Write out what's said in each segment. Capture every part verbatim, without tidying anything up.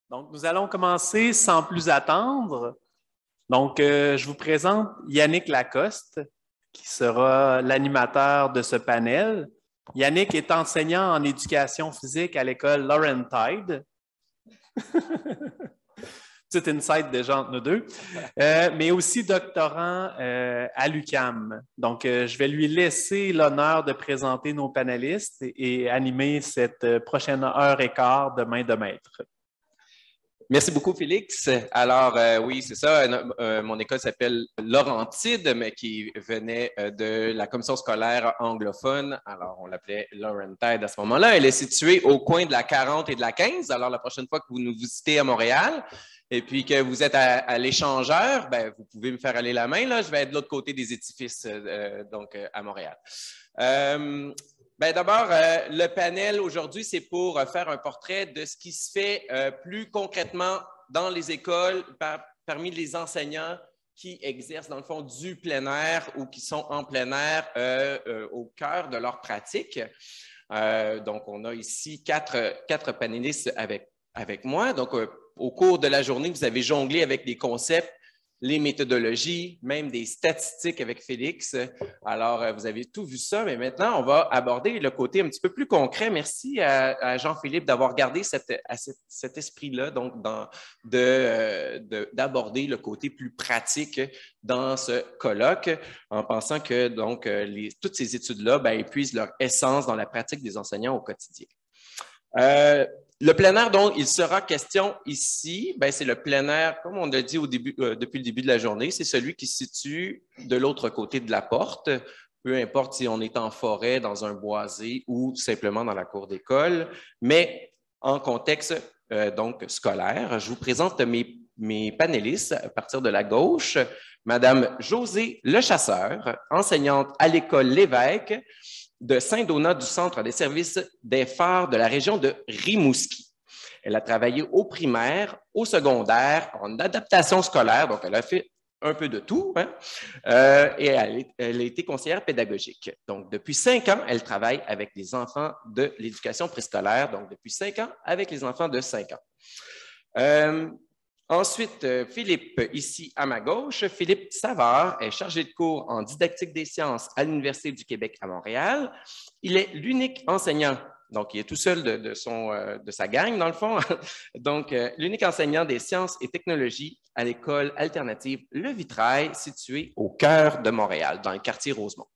Donc, nous allons commencer sans plus attendre. Donc, euh, je vous présente Yannick Lacoste, qui sera l'animateur de ce panel. Yannick est enseignant en éducation physique à l'école Laurentide. Petit insight déjà entre nous deux. Euh, mais aussi doctorant euh, à l'U Q A M. Donc, euh, je vais lui laisser l'honneur de présenter nos panélistes et, et animer cette prochaine heure et quart de main de maître. Merci beaucoup, Félix. Alors, euh, oui, c'est ça. Euh, mon école s'appelle Laurentide, mais qui venait euh, de la commission scolaire anglophone. Alors, on l'appelait Laurentide à ce moment-là. Elle est située au coin de la quarante et de la quinze. Alors, la prochaine fois que vous nous visitez à Montréal et puis que vous êtes à, à l'échangeur, ben, vous pouvez me faire aller la main. Là. Je vais être de l'autre côté des édifices, euh, donc à Montréal. Euh, Ben d'abord, euh, le panel aujourd'hui, c'est pour euh, faire un portrait de ce qui se fait euh, plus concrètement dans les écoles par, parmi les enseignants qui exercent dans le fond du plein air ou qui sont en plein air euh, euh, au cœur de leur pratique. Euh, donc, on a ici quatre, quatre panélistes avec, avec moi. Donc, euh, au cours de la journée, vous avez jonglé avec des concepts, les méthodologies, même des statistiques avec Félix. Alors, vous avez tout vu ça, mais maintenant, on va aborder le côté un petit peu plus concret. Merci à, à Jean-Philippe d'avoir gardé cette, à cet, cet esprit-là, donc dans, de, de, d'aborder le côté plus pratique dans ce colloque, en pensant que donc, les, toutes ces études-là ben, épuisent leur essence dans la pratique des enseignants au quotidien. Euh, Le plein air dont il sera question ici, ben c'est le plein air, comme on l'a dit au début, euh, depuis le début de la journée, c'est celui qui se situe de l'autre côté de la porte, peu importe si on est en forêt, dans un boisé ou simplement dans la cour d'école, mais en contexte euh, donc scolaire. Je vous présente mes, mes panélistes à partir de la gauche. Madame Josée Lechasseur, enseignante à l'école Lévesque de Saint-Donat du Centre des services des phares de la région de Rimouski. Elle a travaillé au primaire, au secondaire, en adaptation scolaire, donc elle a fait un peu de tout, hein? euh, et elle, est, elle a été conseillère pédagogique. Donc, depuis cinq ans, elle travaille avec les enfants de l'éducation préscolaire, donc depuis cinq ans, avec les enfants de cinq ans. Euh, Ensuite, Philippe, ici à ma gauche, Philippe Savard est chargé de cours en didactique des sciences à l'Université du Québec à Montréal. Il est l'unique enseignant, donc il est tout seul de, de, son, de sa gang dans le fond, donc l'unique enseignant des sciences et technologies à l'école alternative Le Vitrail, située au cœur de Montréal, dans le quartier Rosemont.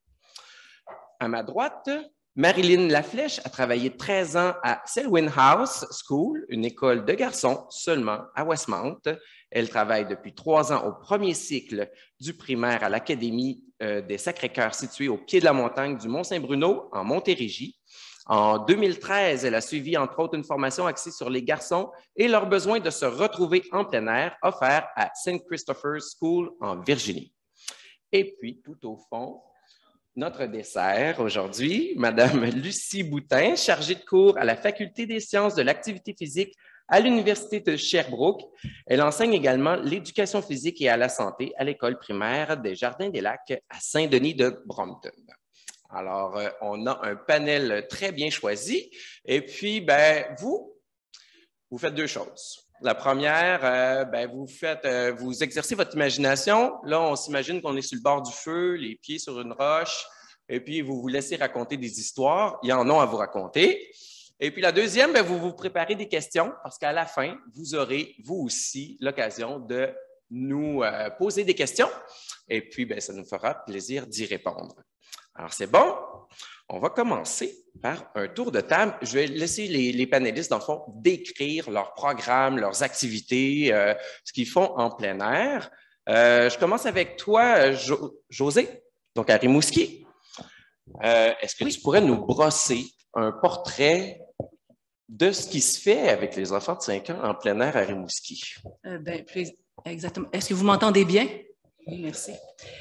À ma droite, Marilyn Laflèche a travaillé treize ans à Selwyn House School, une école de garçons seulement à Westmount. Elle travaille depuis trois ans au premier cycle du primaire à l'Académie euh, des Sacré-Cœurs située au pied de la montagne du Mont-Saint-Bruno, en Montérégie. En deux mille treize, elle a suivi entre autres une formation axée sur les garçons et leur besoin de se retrouver en plein air, offert à Saint Christopher's School en Virginie. Et puis, tout au fond, notre dessert aujourd'hui, Madame Lucie Boutin, chargée de cours à la Faculté des sciences de l'activité physique à l'Université de Sherbrooke. Elle enseigne également l'éducation physique et à la santé à l'école primaire des Jardins des Lacs à Saint-Denis de Brompton. Alors, euh, on a un panel très bien choisi. Et puis, ben, vous, vous faites deux choses. La première, euh, ben, vous faites, euh, vous exercez votre imagination. Là, on s'imagine qu'on est sur le bord du feu, les pieds sur une roche, et puis vous vous laissez raconter des histoires. Il y en a à vous raconter. Et puis la deuxième, ben, vous vous préparez des questions parce qu'à la fin, vous aurez, vous aussi, l'occasion de nous euh, poser des questions. Et puis, ben, ça nous fera plaisir d'y répondre. Alors, c'est bon? On va commencer par un tour de table. Je vais laisser les, les panélistes, dans le fond, décrire leur programme, leurs activités, euh, ce qu'ils font en plein air. Euh, je commence avec toi, jo Josée, donc à Rimouski. Euh, Est-ce que oui. tu pourrais nous brosser un portrait de ce qui se fait avec les enfants de cinq ans en plein air à Rimouski? Euh, ben, exactement. Est-ce que vous m'entendez bien? Oui, merci.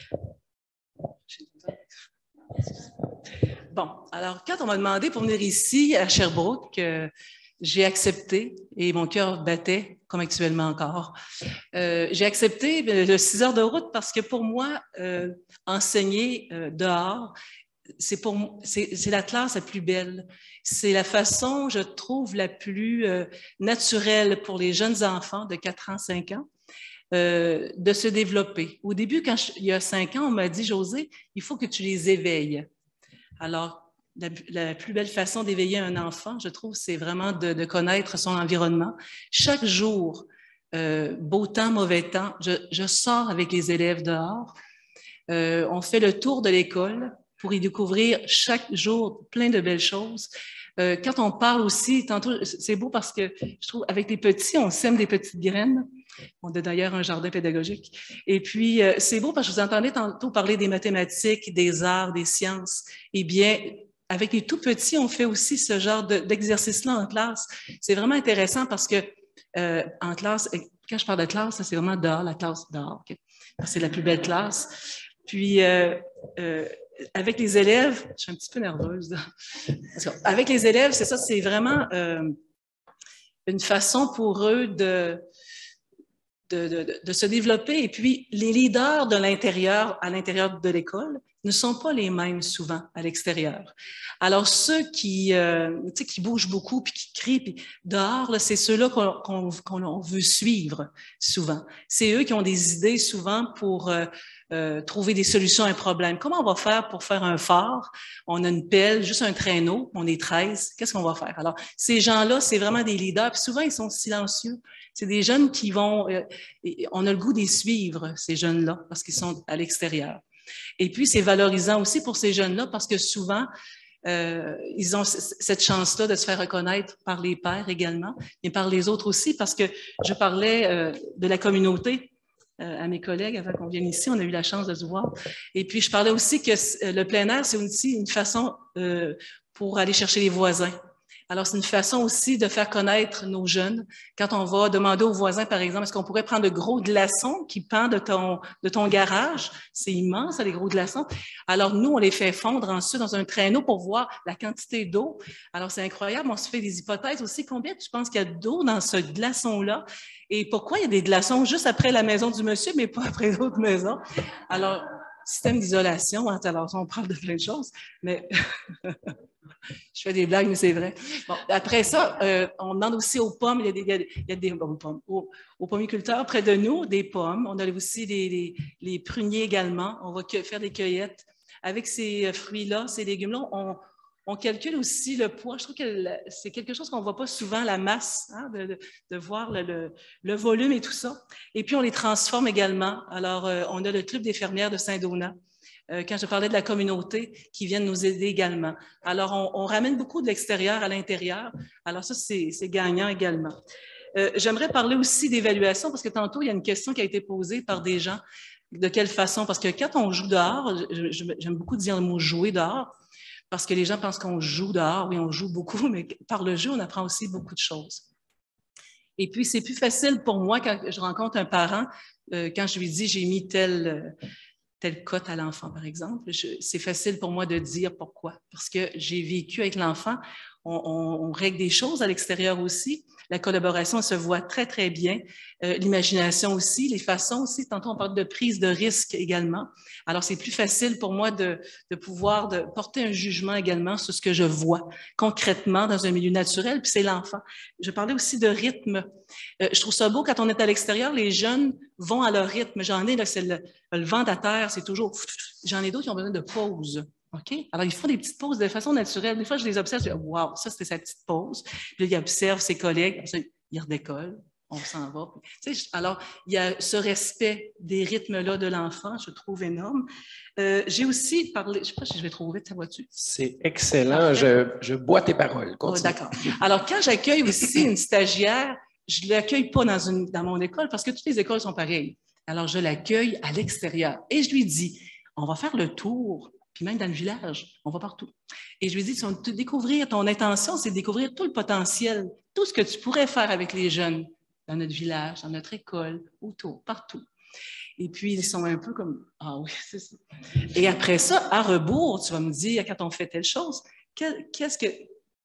Bon, alors quand on m'a demandé pour venir ici à Sherbrooke, euh, j'ai accepté et mon cœur battait comme actuellement encore. Euh, j'ai accepté le six heures de route parce que pour moi, euh, enseigner euh, dehors, c'est pour c'est, c'est la classe la plus belle. C'est la façon, je trouve, la plus euh, naturelle pour les jeunes enfants de quatre ans, cinq ans, euh, de se développer. Au début, quand je, il y a cinq ans, on m'a dit, Josée, il faut que tu les éveilles. Alors, la, la plus belle façon d'éveiller un enfant, je trouve, c'est vraiment de, de connaître son environnement. Chaque jour, euh, beau temps, mauvais temps, je, je sors avec les élèves dehors. Euh, on fait le tour de l'école pour y découvrir chaque jour plein de belles choses. Euh, quand on parle aussi, tantôt, c'est beau parce que je trouve, avec les petits, on sème des petites graines. On a d'ailleurs un jardin pédagogique. Et puis, euh, c'est beau parce que je vous entendais tantôt parler des mathématiques, des arts, des sciences. Eh bien, avec les tout petits, on fait aussi ce genre de, d'exercice-là en classe. C'est vraiment intéressant parce que euh, en classe, quand je parle de classe, c'est vraiment dehors, la classe dehors. Okay? C'est la plus belle classe. Puis, euh, euh, avec les élèves, je suis un petit peu nerveuse. Là. Avec les élèves, c'est ça, c'est vraiment euh, une façon pour eux de, de, de, de se développer. Et puis, les leaders de l'intérieur, à l'intérieur de l'école, ne sont pas les mêmes souvent à l'extérieur. Alors, ceux qui, euh, tu sais, qui bougent beaucoup, puis qui crient, puis dehors, là, c'est ceux-là qu'on, qu'on, qu'on veut suivre souvent. C'est eux qui ont des idées souvent pour euh, euh, trouver des solutions à un problème. Comment on va faire pour faire un phare? On a une pelle, juste un traîneau, on est treize. Qu'est-ce qu'on va faire? Alors, ces gens-là, c'est vraiment des leaders, puis souvent, ils sont silencieux. C'est des jeunes qui vont... Euh, on a le goût d'y suivre, ces jeunes-là, parce qu'ils sont à l'extérieur. Et puis, c'est valorisant aussi pour ces jeunes-là parce que souvent, euh, ils ont cette chance-là de se faire reconnaître par les pairs également, mais par les autres aussi, parce que je parlais euh, de la communauté euh, à mes collègues avant qu'on vienne ici. On a eu la chance de se voir. Et puis, je parlais aussi que le plein air, c'est aussi une façon euh, pour aller chercher les voisins. Alors, c'est une façon aussi de faire connaître nos jeunes. Quand on va demander aux voisins, par exemple, est-ce qu'on pourrait prendre de gros glaçons qui pendent de ton, de ton garage? C'est immense, les gros glaçons. Alors, nous, on les fait fondre ensuite dans un traîneau pour voir la quantité d'eau. Alors, c'est incroyable. On se fait des hypothèses aussi. Combien tu penses qu'il y a d'eau dans ce glaçon-là? Et pourquoi il y a des glaçons juste après la maison du monsieur, mais pas après l'autre maison? Alors, système d'isolation, hein, alors on parle de plein de choses, mais... Je fais des blagues, mais c'est vrai. Bon, après ça, euh, on demande aussi aux pommes. Il y a des, il y a des bon, pommes, aux, aux pommiculteurs près de nous, des pommes. On a aussi des, les, les pruniers également. On va faire des cueillettes. Avec ces fruits-là, ces légumes-là, on, on calcule aussi le poids. Je trouve que c'est quelque chose qu'on ne voit pas souvent, la masse, hein, de, de, de voir le, le, le volume et tout ça. Et puis, on les transforme également. Alors, euh, on a le Club des fermières de Saint-Donat. Quand je parlais de la communauté, qui viennent nous aider également. Alors, on, on ramène beaucoup de l'extérieur à l'intérieur. Alors, ça, c'est, c'est gagnant également. Euh, j'aimerais parler aussi d'évaluation, parce que tantôt, il y a une question qui a été posée par des gens. De quelle façon? Parce que quand on joue dehors, je, je, j'aime beaucoup dire le mot « jouer dehors », parce que les gens pensent qu'on joue dehors. Oui, on joue beaucoup, mais par le jeu, on apprend aussi beaucoup de choses. Et puis, c'est plus facile pour moi quand je rencontre un parent, euh, quand je lui dis « j'ai mis tel... Euh, telle cote à l'enfant, par exemple. Je, c'est facile pour moi de dire pourquoi. Parce que j'ai vécu avec l'enfant, on, on, on règle des choses à l'extérieur aussi. La collaboration se voit très, très bien. Euh, l'imagination aussi, les façons aussi. Tantôt, on parle de prise de risque également. Alors, c'est plus facile pour moi de, de pouvoir de porter un jugement également sur ce que je vois concrètement dans un milieu naturel, puis c'est l'enfant. Je parlais aussi de rythme. Euh, je trouve ça beau quand on est à l'extérieur, les jeunes vont à leur rythme. J'en ai, là, c'est le, le vent à terre, c'est toujours... J'en ai d'autres qui ont besoin de pause. OK? Alors, ils font des petites pauses de façon naturelle. Des fois, je les observe, je dis, wow, ça, c'était sa petite pause. Puis là, ils observent ses collègues, ça, ils redécollent, on s'en va. Tu sais, alors, il y a ce respect des rythmes-là de l'enfant, je trouve énorme. Euh, j'ai aussi parlé, je ne sais pas si je vais trop vite, ta voiture. C'est excellent, je, je bois tes paroles. Oh, d'accord. Alors, quand j'accueille aussi une stagiaire, je ne l'accueille pas dans, une, dans mon école parce que toutes les écoles sont pareilles. Alors, je l'accueille à l'extérieur et je lui dis, on va faire le tour. Puis même dans le village, on va partout. Et je lui dis, découvrir, ton intention, c'est de découvrir tout le potentiel, tout ce que tu pourrais faire avec les jeunes dans notre village, dans notre école, autour, partout. Et puis, ils sont un peu comme, ah oui, c'est ça. Et après ça, à rebours, tu vas me dire, quand on fait telle chose, qu'est-ce que,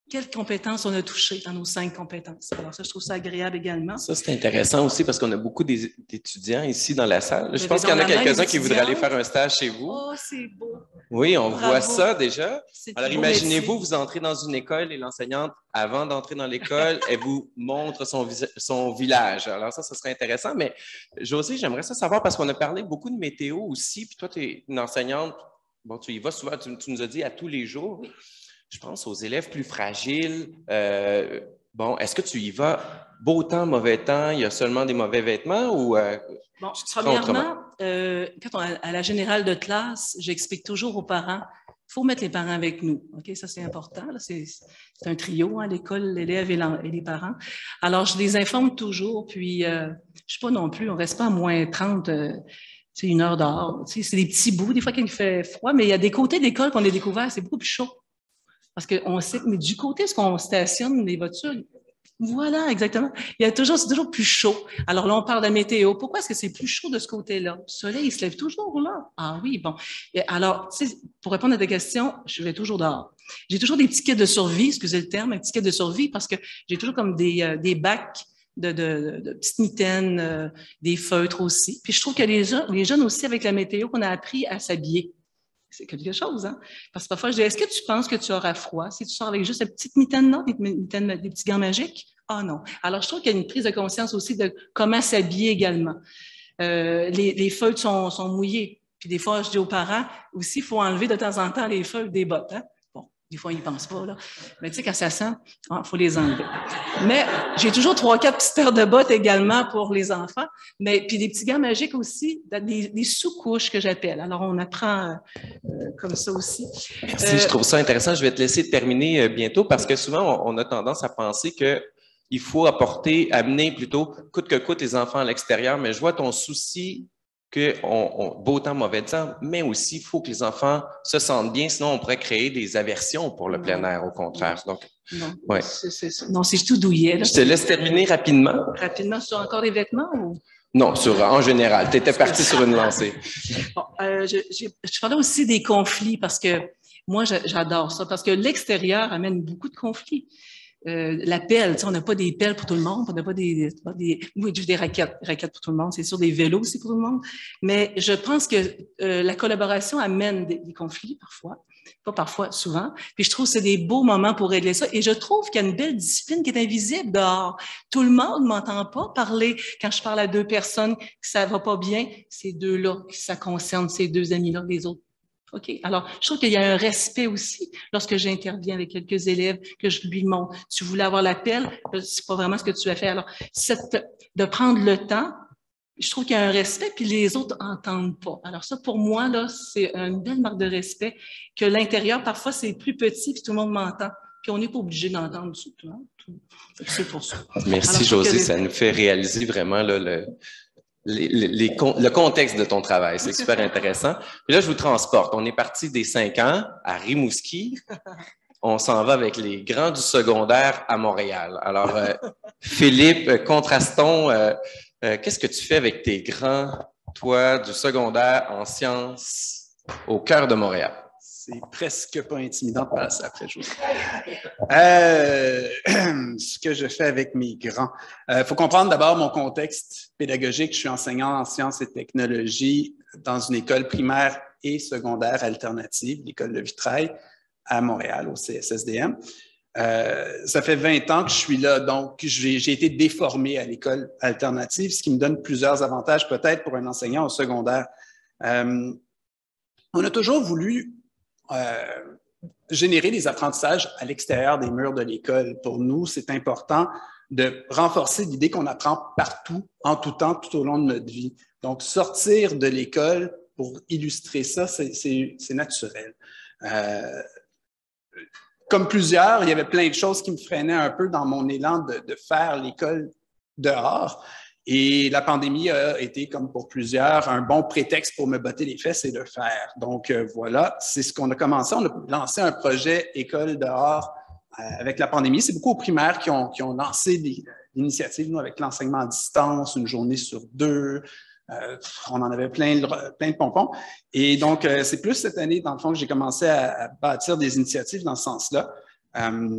quelles compétences on a touchées dans nos cinq compétences. Alors ça, je trouve ça agréable également. Ça, c'est intéressant aussi parce qu'on a beaucoup d'étudiants ici dans la salle. Je Vous pense qu'il y en a quelques-uns qui voudraient aller étudiante. faire un stage chez vous. Oh, c'est beau. Oui, on Bravo. voit ça déjà. Alors, imaginez-vous, métier. vous entrez dans une école et l'enseignante, avant d'entrer dans l'école, elle vous montre son, son village. Alors ça, ça serait intéressant. Mais Josée, j'aimerais ça savoir parce qu'on a parlé beaucoup de météo aussi. Puis toi, tu es une enseignante, bon, tu y vas souvent, tu, tu nous as dit à tous les jours. Oui. Je pense aux élèves plus fragiles. Euh, bon, est-ce que tu y vas beau temps, mauvais temps, il y a seulement des mauvais vêtements ou euh, bon, premièrement, euh, quand on a, à la générale de classe, j'explique toujours aux parents, il faut mettre les parents avec nous. OK, ça c'est important. C'est un trio, hein, l'école, l'élève et, et les parents. Alors, je les informe toujours, puis euh, je ne sais pas non plus, on ne reste pas à moins trente. Euh, c'est une heure dehors. C'est des petits bouts, des fois qu'il fait froid, mais il y a des côtés de l'école qu'on a découvert, c'est beaucoup plus chaud. Parce qu'on sait que, mais du côté, est-ce qu'on stationne les voitures? Voilà, exactement. Il y a toujours, c'est toujours plus chaud. Alors là, on parle de la météo. Pourquoi est-ce que c'est plus chaud de ce côté-là? Le soleil, il se lève toujours là. Ah oui, bon. Et alors, pour répondre à ta question, je vais toujours dehors. J'ai toujours des petits kits de survie, excusez le terme, un petit kit de survie, parce que j'ai toujours comme des, euh, des bacs de, de, de petites mitaines, euh, des feutres aussi. Puis je trouve que les, les jeunes aussi, avec la météo, qu'on a appris à s'habiller. C'est quelque chose, hein? Parce que parfois, je dis, est-ce que tu penses que tu auras froid si tu sors avec juste la petite mitaine-là, des, mitaines, des petits gants magiques? Ah non. Alors, je trouve qu'il y a une prise de conscience aussi de comment s'habiller également. Euh, les, les feuilles sont, sont mouillées. Puis des fois, je dis aux parents aussi, il faut enlever de temps en temps les feuilles des bottes, hein? Bon, des fois, ils n'y pensent pas, là. Mais tu sais, quand ça sent, il faut les enlever. Mais j'ai toujours trois, quatre petites paires de bottes également pour les enfants. Mais puis des petits gants magiques aussi, des, des sous-couches que j'appelle. Alors, on apprend euh, comme ça aussi. Merci, euh, je trouve ça intéressant. Je vais te laisser terminer bientôt parce que souvent, on, on a tendance à penser que il faut apporter, amener plutôt coûte que coûte les enfants à l'extérieur. Mais je vois ton souci que on, on, beau temps, mauvais temps, mais aussi il faut que les enfants se sentent bien, sinon on pourrait créer des aversions pour le plein air, au contraire. Donc, non, ouais. c'est tout douillet. Là. Je te laisse terminer rapidement. Rapidement, sur encore des vêtements ou? Non, sur, en général. Tu étais parti sur une lancée. Bon, euh, je, je, je parlais aussi des conflits parce que moi, j'adore ça, parce que l'extérieur amène beaucoup de conflits. Euh, la pelle, on n'a pas des pelles pour tout le monde, on n'a pas des, pas des, oui, des raquettes, raquettes pour tout le monde, c'est sûr, des vélos aussi pour tout le monde. Mais je pense que euh, la collaboration amène des, des conflits parfois, pas parfois, souvent. Puis je trouve que c'est des beaux moments pour régler ça. Et je trouve qu'il y a une belle discipline qui est invisible dehors. Tout le monde ne m'entend pas parler quand je parle à deux personnes que ça va pas bien. Ces deux-là, ça concerne ces deux amis-là, les autres. OK. Alors, je trouve qu'il y a un respect aussi lorsque j'interviens avec quelques élèves, que je lui montre. Tu voulais avoir l'appel, c'est pas vraiment ce que tu as fait. Alors, cette, de prendre le temps, je trouve qu'il y a un respect, puis les autres n'entendent pas. Alors ça, pour moi, là, c'est une belle marque de respect que l'intérieur, parfois, c'est plus petit, puis tout le monde m'entend. Puis on n'est pas obligé d'entendre tout. Hein? C'est pour ça. Merci, alors, Josée. Les... Ça nous fait réaliser vraiment là, le... Les, les, les, le contexte de ton travail. C'est super intéressant. Puis là, je vous transporte. On est parti des cinq ans à Rimouski. On s'en va avec les grands du secondaire à Montréal. Alors, euh, Philippe, contrastons. Euh, euh, Qu'est-ce que tu fais avec tes grands, toi, du secondaire en sciences au cœur de Montréal? C'est presque pas intimidant de passer après, je vous euh, ce que je fais avec mes grands. Il euh, faut comprendre d'abord mon contexte pédagogique. Je suis enseignant en sciences et technologies dans une école primaire et secondaire alternative, l'école de Vitrail, à Montréal, au C S S D M. Euh, ça fait vingt ans que je suis là, donc j'ai été déformé à l'école alternative, ce qui me donne plusieurs avantages peut-être pour un enseignant au secondaire. Euh, on a toujours voulu Euh, générer des apprentissages à l'extérieur des murs de l'école. Pour nous, c'est important de renforcer l'idée qu'on apprend partout, en tout temps, tout au long de notre vie. Donc, sortir de l'école pour illustrer ça, c'est naturel. Euh, comme plusieurs, il y avait plein de choses qui me freinaient un peu dans mon élan de, de faire l'école dehors. Et la pandémie a été, comme pour plusieurs, un bon prétexte pour me botter les fesses et le faire. Donc euh, voilà, c'est ce qu'on a commencé. On a lancé un projet École dehors euh, avec la pandémie. C'est beaucoup aux primaires qui ont, qui ont lancé l'initiative, nous, avec l'enseignement à distance, une journée sur deux. Euh, on en avait plein, plein de pompons. Et donc, euh, c'est plus cette année, dans le fond, que j'ai commencé à, à bâtir des initiatives dans ce sens-là. Euh,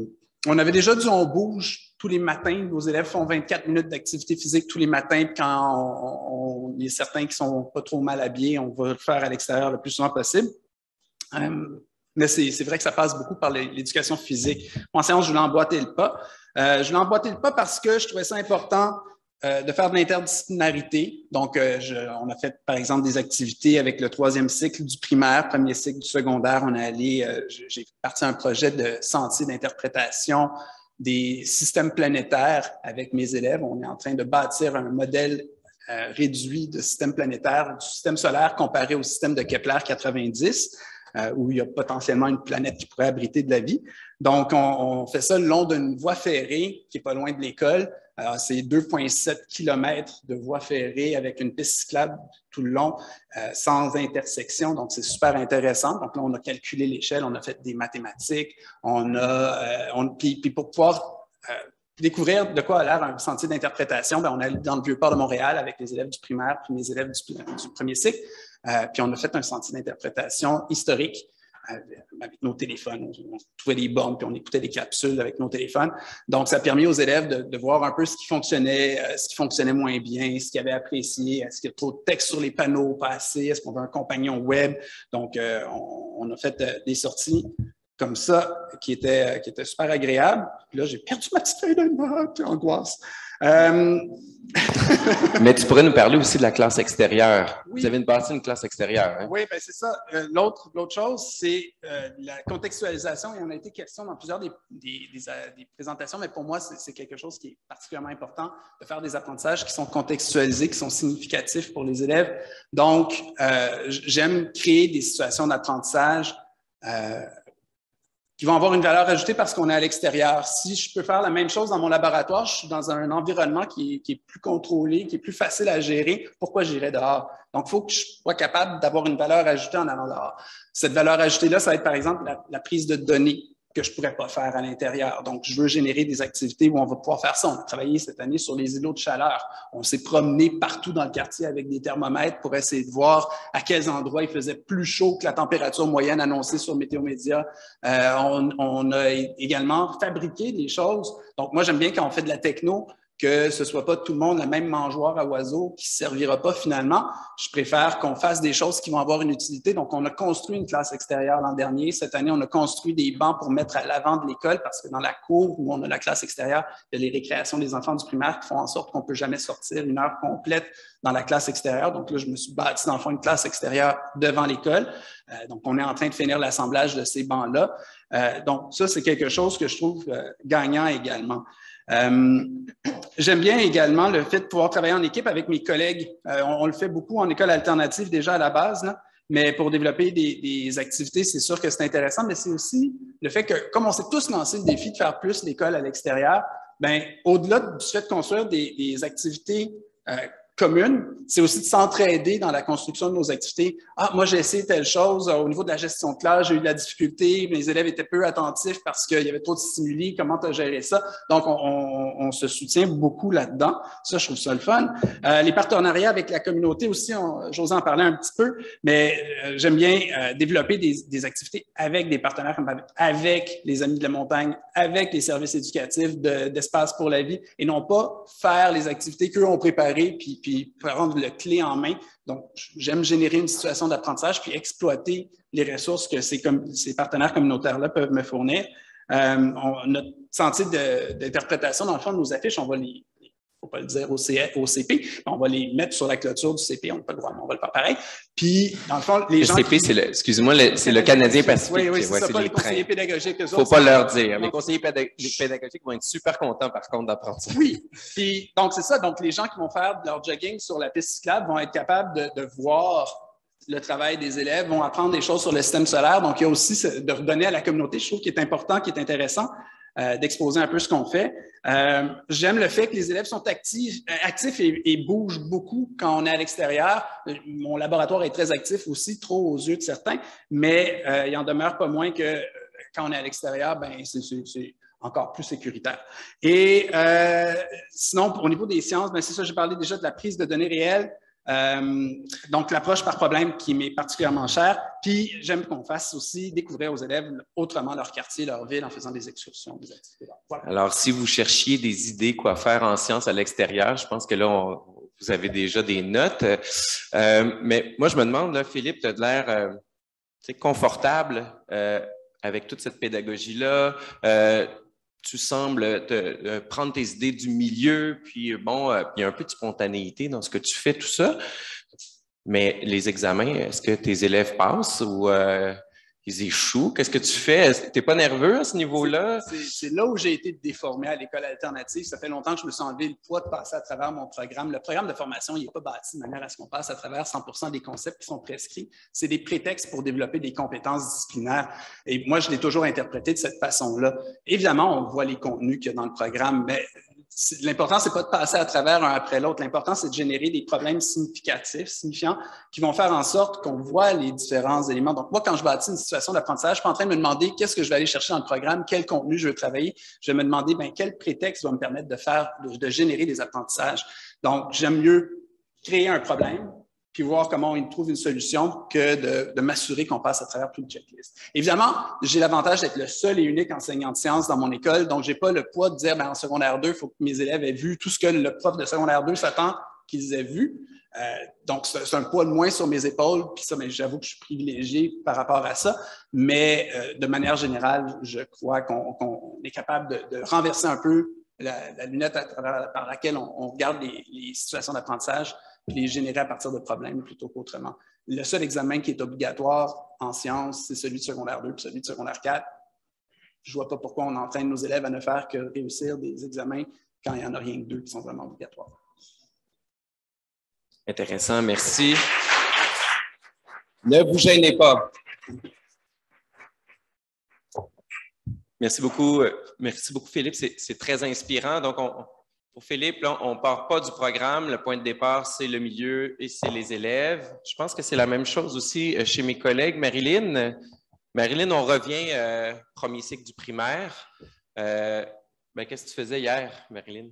on avait déjà dit on bouge tous les matins. Nos élèves font vingt-quatre minutes d'activité physique tous les matins. Puis quand on, on, il y a certains qui sont pas trop mal habillés, on va le faire à l'extérieur le plus souvent possible. Euh, mais c'est vrai que ça passe beaucoup par l'éducation physique. En séance, je voulais emboîter le pas. Euh, je voulais emboîter le pas parce que je trouvais ça important euh, de faire de l'interdisciplinarité. Donc, euh, je, on a fait, par exemple, des activités avec le troisième cycle du primaire, premier cycle du secondaire. On est allé, euh, j'ai parti un projet de sentier d'interprétation des systèmes planétaires avec mes élèves. On est en train de bâtir un modèle euh, réduit de système planétaire, du système solaire comparé au système de Kepler quatre-vingt-dix. Euh, où il y a potentiellement une planète qui pourrait abriter de la vie. Donc, on, on fait ça le long d'une voie ferrée qui n'est pas loin de l'école. C'est deux virgule sept kilomètres de voie ferrée avec une piste cyclable tout le long, euh, sans intersection. Donc, c'est super intéressant. Donc là, on a calculé l'échelle, on a fait des mathématiques, on a, euh, on, puis, puis pour pouvoir euh, découvrir de quoi a l'air un sentier d'interprétation, on est allé dans le Vieux-Port de Montréal avec les élèves du primaire puis mes élèves du, du premier cycle. Euh, puis on a fait un sentier d'interprétation historique euh, avec nos téléphones. On, on trouvait des bornes, puis on écoutait des capsules avec nos téléphones. Donc, ça a permis aux élèves de, de voir un peu ce qui fonctionnait, euh, ce qui fonctionnait moins bien, ce qu'ils avaient apprécié, est-ce qu'il y a trop de texte sur les panneaux, pas assez, est-ce qu'on veut un compagnon web. Donc, euh, on, on a fait euh, des sorties comme ça qui étaient, qui étaient super agréables. Puis là, j'ai perdu ma petite feuille de notes, angoisse. Euh... Mais tu pourrais nous parler aussi de la classe extérieure. Oui. Vous avez une bâtie une classe extérieure. Hein? Oui, bien c'est ça. Euh, L'autre chose, c'est euh, la contextualisation. Il y en a été question dans plusieurs des, des, des, des présentations, mais pour moi, c'est quelque chose qui est particulièrement important, de faire des apprentissages qui sont contextualisés, qui sont significatifs pour les élèves. Donc, euh, j'aime créer des situations d'apprentissage euh, qui vont avoir une valeur ajoutée parce qu'on est à l'extérieur. Si je peux faire la même chose dans mon laboratoire, je suis dans un environnement qui est, qui est plus contrôlé, qui est plus facile à gérer, pourquoi j'irais dehors? Donc, il faut que je sois capable d'avoir une valeur ajoutée en allant dehors. Cette valeur ajoutée-là, ça va être par exemple la, la prise de données que je ne pourrais pas faire à l'intérieur. Donc, je veux générer des activités où on va pouvoir faire ça. On a travaillé cette année sur les îlots de chaleur. On s'est promené partout dans le quartier avec des thermomètres pour essayer de voir à quels endroits il faisait plus chaud que la température moyenne annoncée sur Météo Média. Euh, on, on a également fabriqué des choses. Donc, moi, j'aime bien quand on fait de la techno, que ce ne soit pas tout le monde la même mangeoire à oiseaux qui ne servira pas finalement. Je préfère qu'on fasse des choses qui vont avoir une utilité. Donc, on a construit une classe extérieure l'an dernier. Cette année, on a construit des bancs pour mettre à l'avant de l'école parce que dans la cour où on a la classe extérieure, il y a les récréations des enfants du primaire qui font en sorte qu'on ne peut jamais sortir une heure complète dans la classe extérieure. Donc là, je me suis bâti dans le fond une classe extérieure devant l'école. Euh, donc, on est en train de finir l'assemblage de ces bancs-là. Euh, donc, ça, c'est quelque chose que je trouve euh, gagnant également. Euh, J'aime bien également le fait de pouvoir travailler en équipe avec mes collègues. Euh, on, on le fait beaucoup en école alternative déjà à la base, là, mais pour développer des, des activités, c'est sûr que c'est intéressant, mais c'est aussi le fait que, comme on s'est tous lancé le défi de faire plus l'école à l'extérieur, bien, au-delà du fait de construire des, des activités euh, communes, c'est aussi de s'entraider dans la construction de nos activités. Ah, moi, j'ai essayé telle chose. Au niveau de la gestion de classe, j'ai eu de la difficulté. Mes élèves étaient peu attentifs parce qu'il y avait trop de stimuli. Comment tu as géré ça? Donc, on, on, on se soutient beaucoup là-dedans. Ça, je trouve ça le fun. Euh, les partenariats avec la communauté aussi, j'ose en parler un petit peu, mais euh, j'aime bien euh, développer des, des activités avec des partenaires, comme avec les Amis de la montagne, avec les services éducatifs d'Espace de, pour la vie, et non pas faire les activités qu'eux ont préparées puis puis prendre le clé en main. Donc, j'aime générer une situation d'apprentissage puis exploiter les ressources que ces, comme, ces partenaires communautaires-là peuvent me fournir. Euh, on, notre sentier d'interprétation, dans le fond, de nos affiches, on va les, il ne faut pas le dire au, C, au C P, mais on va les mettre sur la clôture du C P, on n'a pas le droit, mais on va le faire pareil. Puis, dans le fond, les le gens... Le C P, c'est le, excusez-moi, c'est le Canadien Pacifique. Oui, oui, c'est ouais, ça, pas les les conseillers pédagogiques. Il ne faut pas leur dire. Les conseillers pédagogiques vont être super contents, par contre, d'apprendre ça. Oui, puis donc c'est ça. Donc, les gens qui vont faire de leur jogging sur la piste cyclable vont être capables de, de voir le travail des élèves, vont apprendre des choses sur le système solaire. Donc, il y a aussi de redonner à la communauté, je trouve, qui est important, qui est intéressant, euh, d'exposer un peu ce qu'on fait. Euh, J'aime le fait que les élèves sont actifs, actifs et, et bougent beaucoup quand on est à l'extérieur. Mon laboratoire est très actif aussi, trop aux yeux de certains, mais euh, il en demeure pas moins que quand on est à l'extérieur, ben c'est encore plus sécuritaire. Et euh, sinon, au niveau des sciences, ben c'est ça, j'ai parlé déjà de la prise de données réelles. Euh, donc, l'approche par problème qui m'est particulièrement chère. Puis, j'aime qu'on fasse aussi découvrir aux élèves autrement leur quartier, leur ville, en faisant des excursions, des activités. Voilà. Alors, si vous cherchiez des idées quoi faire en sciences à l'extérieur, je pense que là, on, vous avez déjà des notes. Euh, mais moi, je me demande, là, Philippe, tu as de l'air euh, confortable euh, avec toute cette pédagogie-là. Euh, tu sembles te, euh, prendre tes idées du milieu, puis bon, euh, il y a un peu de spontanéité dans ce que tu fais, tout ça. Mais les examens, est-ce que tes élèves passent ou euh, ils échouent? Qu'est-ce que tu fais? Tu n'es pas nerveux à ce niveau-là? C'est là où j'ai été déformé à l'école alternative. Ça fait longtemps que je me suis enlevé le poids de passer à travers mon programme. Le programme de formation, il n'est pas bâti de manière à ce qu'on passe à travers cent pour cent des concepts qui sont prescrits. C'est des prétextes pour développer des compétences disciplinaires. Et moi, je l'ai toujours interprété de cette façon-là. Évidemment, on voit les contenus qu'il y a dans le programme, mais l'important, ce n'est pas de passer à travers un après l'autre. L'important, c'est de générer des problèmes significatifs, signifiants, qui vont faire en sorte qu'on voit les différents éléments. Donc, moi, quand je bâtis une situation d'apprentissage, je suis pas en train de me demander qu'est-ce que je vais aller chercher dans le programme, quel contenu je veux travailler. Je vais me demander bien, quel prétexte va me permettre de faire, de, de générer des apprentissages. Donc, j'aime mieux créer un problème, puis voir comment on y trouve une solution que de, de m'assurer qu'on passe à travers tout le checklist. Évidemment, j'ai l'avantage d'être le seul et unique enseignant de sciences dans mon école, donc je n'ai pas le poids de dire, bien, en secondaire deux, il faut que mes élèves aient vu tout ce que le prof de secondaire deux s'attend qu'ils aient vu. Euh, donc, c'est un poids de moins sur mes épaules, puis ça, j'avoue que je suis privilégié par rapport à ça, mais euh, de manière générale, je crois qu'on qu'on est capable de, de renverser un peu la, la lunette à travers, par laquelle on, on regarde les, les situations d'apprentissage, puis les générer à partir de problèmes plutôt qu'autrement. Le seul examen qui est obligatoire en sciences, c'est celui de secondaire deux puis celui de secondaire quatre. Je ne vois pas pourquoi on entraîne nos élèves à ne faire que réussir des examens quand il n'y en a rien que deux qui sont vraiment obligatoires. Intéressant, merci. Ne vous gênez pas. Merci beaucoup, merci beaucoup Philippe, c'est très inspirant. Donc, on, pour Philippe, là, on ne part pas du programme. Le point de départ, c'est le milieu et c'est les élèves. Je pense que c'est la même chose aussi chez mes collègues. Marilyn, Marilyn, on revient euh, premier cycle du primaire. Euh, ben, qu'est-ce que tu faisais hier, Marilyn?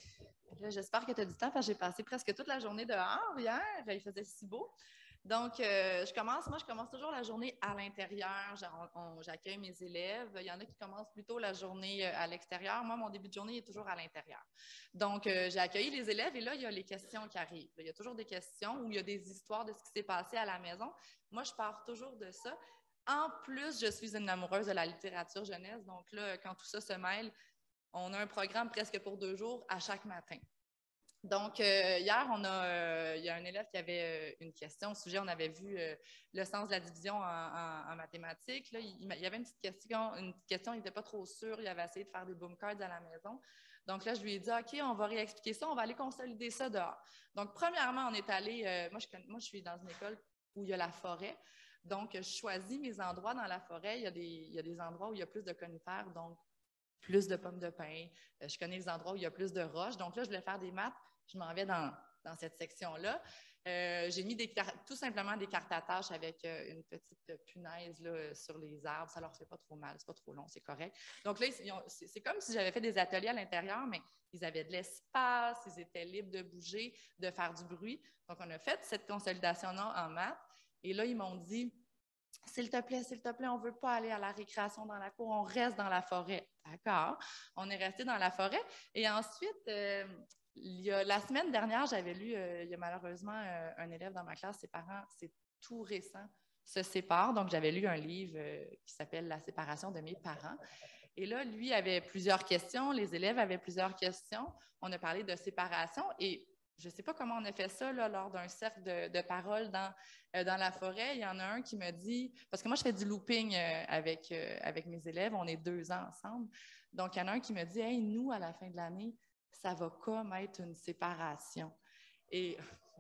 J'espère que tu as du temps parce que j'ai passé presque toute la journée dehors hier. Il faisait si beau. Donc, euh, je commence, moi, je commence toujours la journée à l'intérieur. J'accueille mes élèves. Il y en a qui commencent plutôt la journée à l'extérieur. Moi, mon début de journée est toujours à l'intérieur. Donc, euh, j'ai accueilli les élèves et là, il y a les questions qui arrivent. Il y a toujours des questions où il y a des histoires de ce qui s'est passé à la maison. Moi, je pars toujours de ça. En plus, je suis une amoureuse de la littérature jeunesse. Donc là, quand tout ça se mêle, on a un programme presque pour deux jours à chaque matin. Donc, euh, hier, on a, euh, il y a un élève qui avait euh, une question au sujet, on avait vu euh, le sens de la division en, en, en mathématiques. Là, il, il y avait une petite question, une petite question, il n'était pas trop sûr, il avait essayé de faire des boom cards à la maison. Donc là, je lui ai dit, OK, on va réexpliquer ça, on va aller consolider ça dehors. Donc, premièrement, on est allé, euh, moi, je, moi, je suis dans une école où il y a la forêt. Donc, je choisis mes endroits dans la forêt. Il y a des, il y a des endroits où il y a plus de conifères, donc plus de pommes de pin. Je connais les endroits où il y a plus de roches. Donc là, je voulais faire des maths. Je m'en vais dans, dans cette section-là. Euh, j'ai mis des, tout simplement des cartes à tâches avec euh, une petite punaise là, sur les arbres. Ça leur fait pas trop mal, c'est pas trop long, c'est correct. Donc là, c'est comme si j'avais fait des ateliers à l'intérieur, mais ils avaient de l'espace, ils étaient libres de bouger, de faire du bruit. Donc, on a fait cette consolidation-là en maths. Et là, ils m'ont dit, s'il te plaît, s'il te plaît, on ne veut pas aller à la récréation dans la cour, on reste dans la forêt. D'accord. On est resté dans la forêt. Et ensuite, euh, il y a, la semaine dernière, j'avais lu, euh, il y a malheureusement euh, un élève dans ma classe, ses parents, c'est tout récent, se séparent. Donc, j'avais lu un livre euh, qui s'appelle « La séparation de mes parents ». Et là, lui avait plusieurs questions, les élèves avaient plusieurs questions. On a parlé de séparation et je ne sais pas comment on a fait ça là, lors d'un cercle de, de parole dans, euh, dans la forêt. Il y en a un qui me dit, parce que moi, je fais du looping euh, avec, euh, avec mes élèves, on est deux ans ensemble. Donc, il y en a un qui me dit, « Hey, nous, à la fin de l'année, ça va comme être une séparation. » Et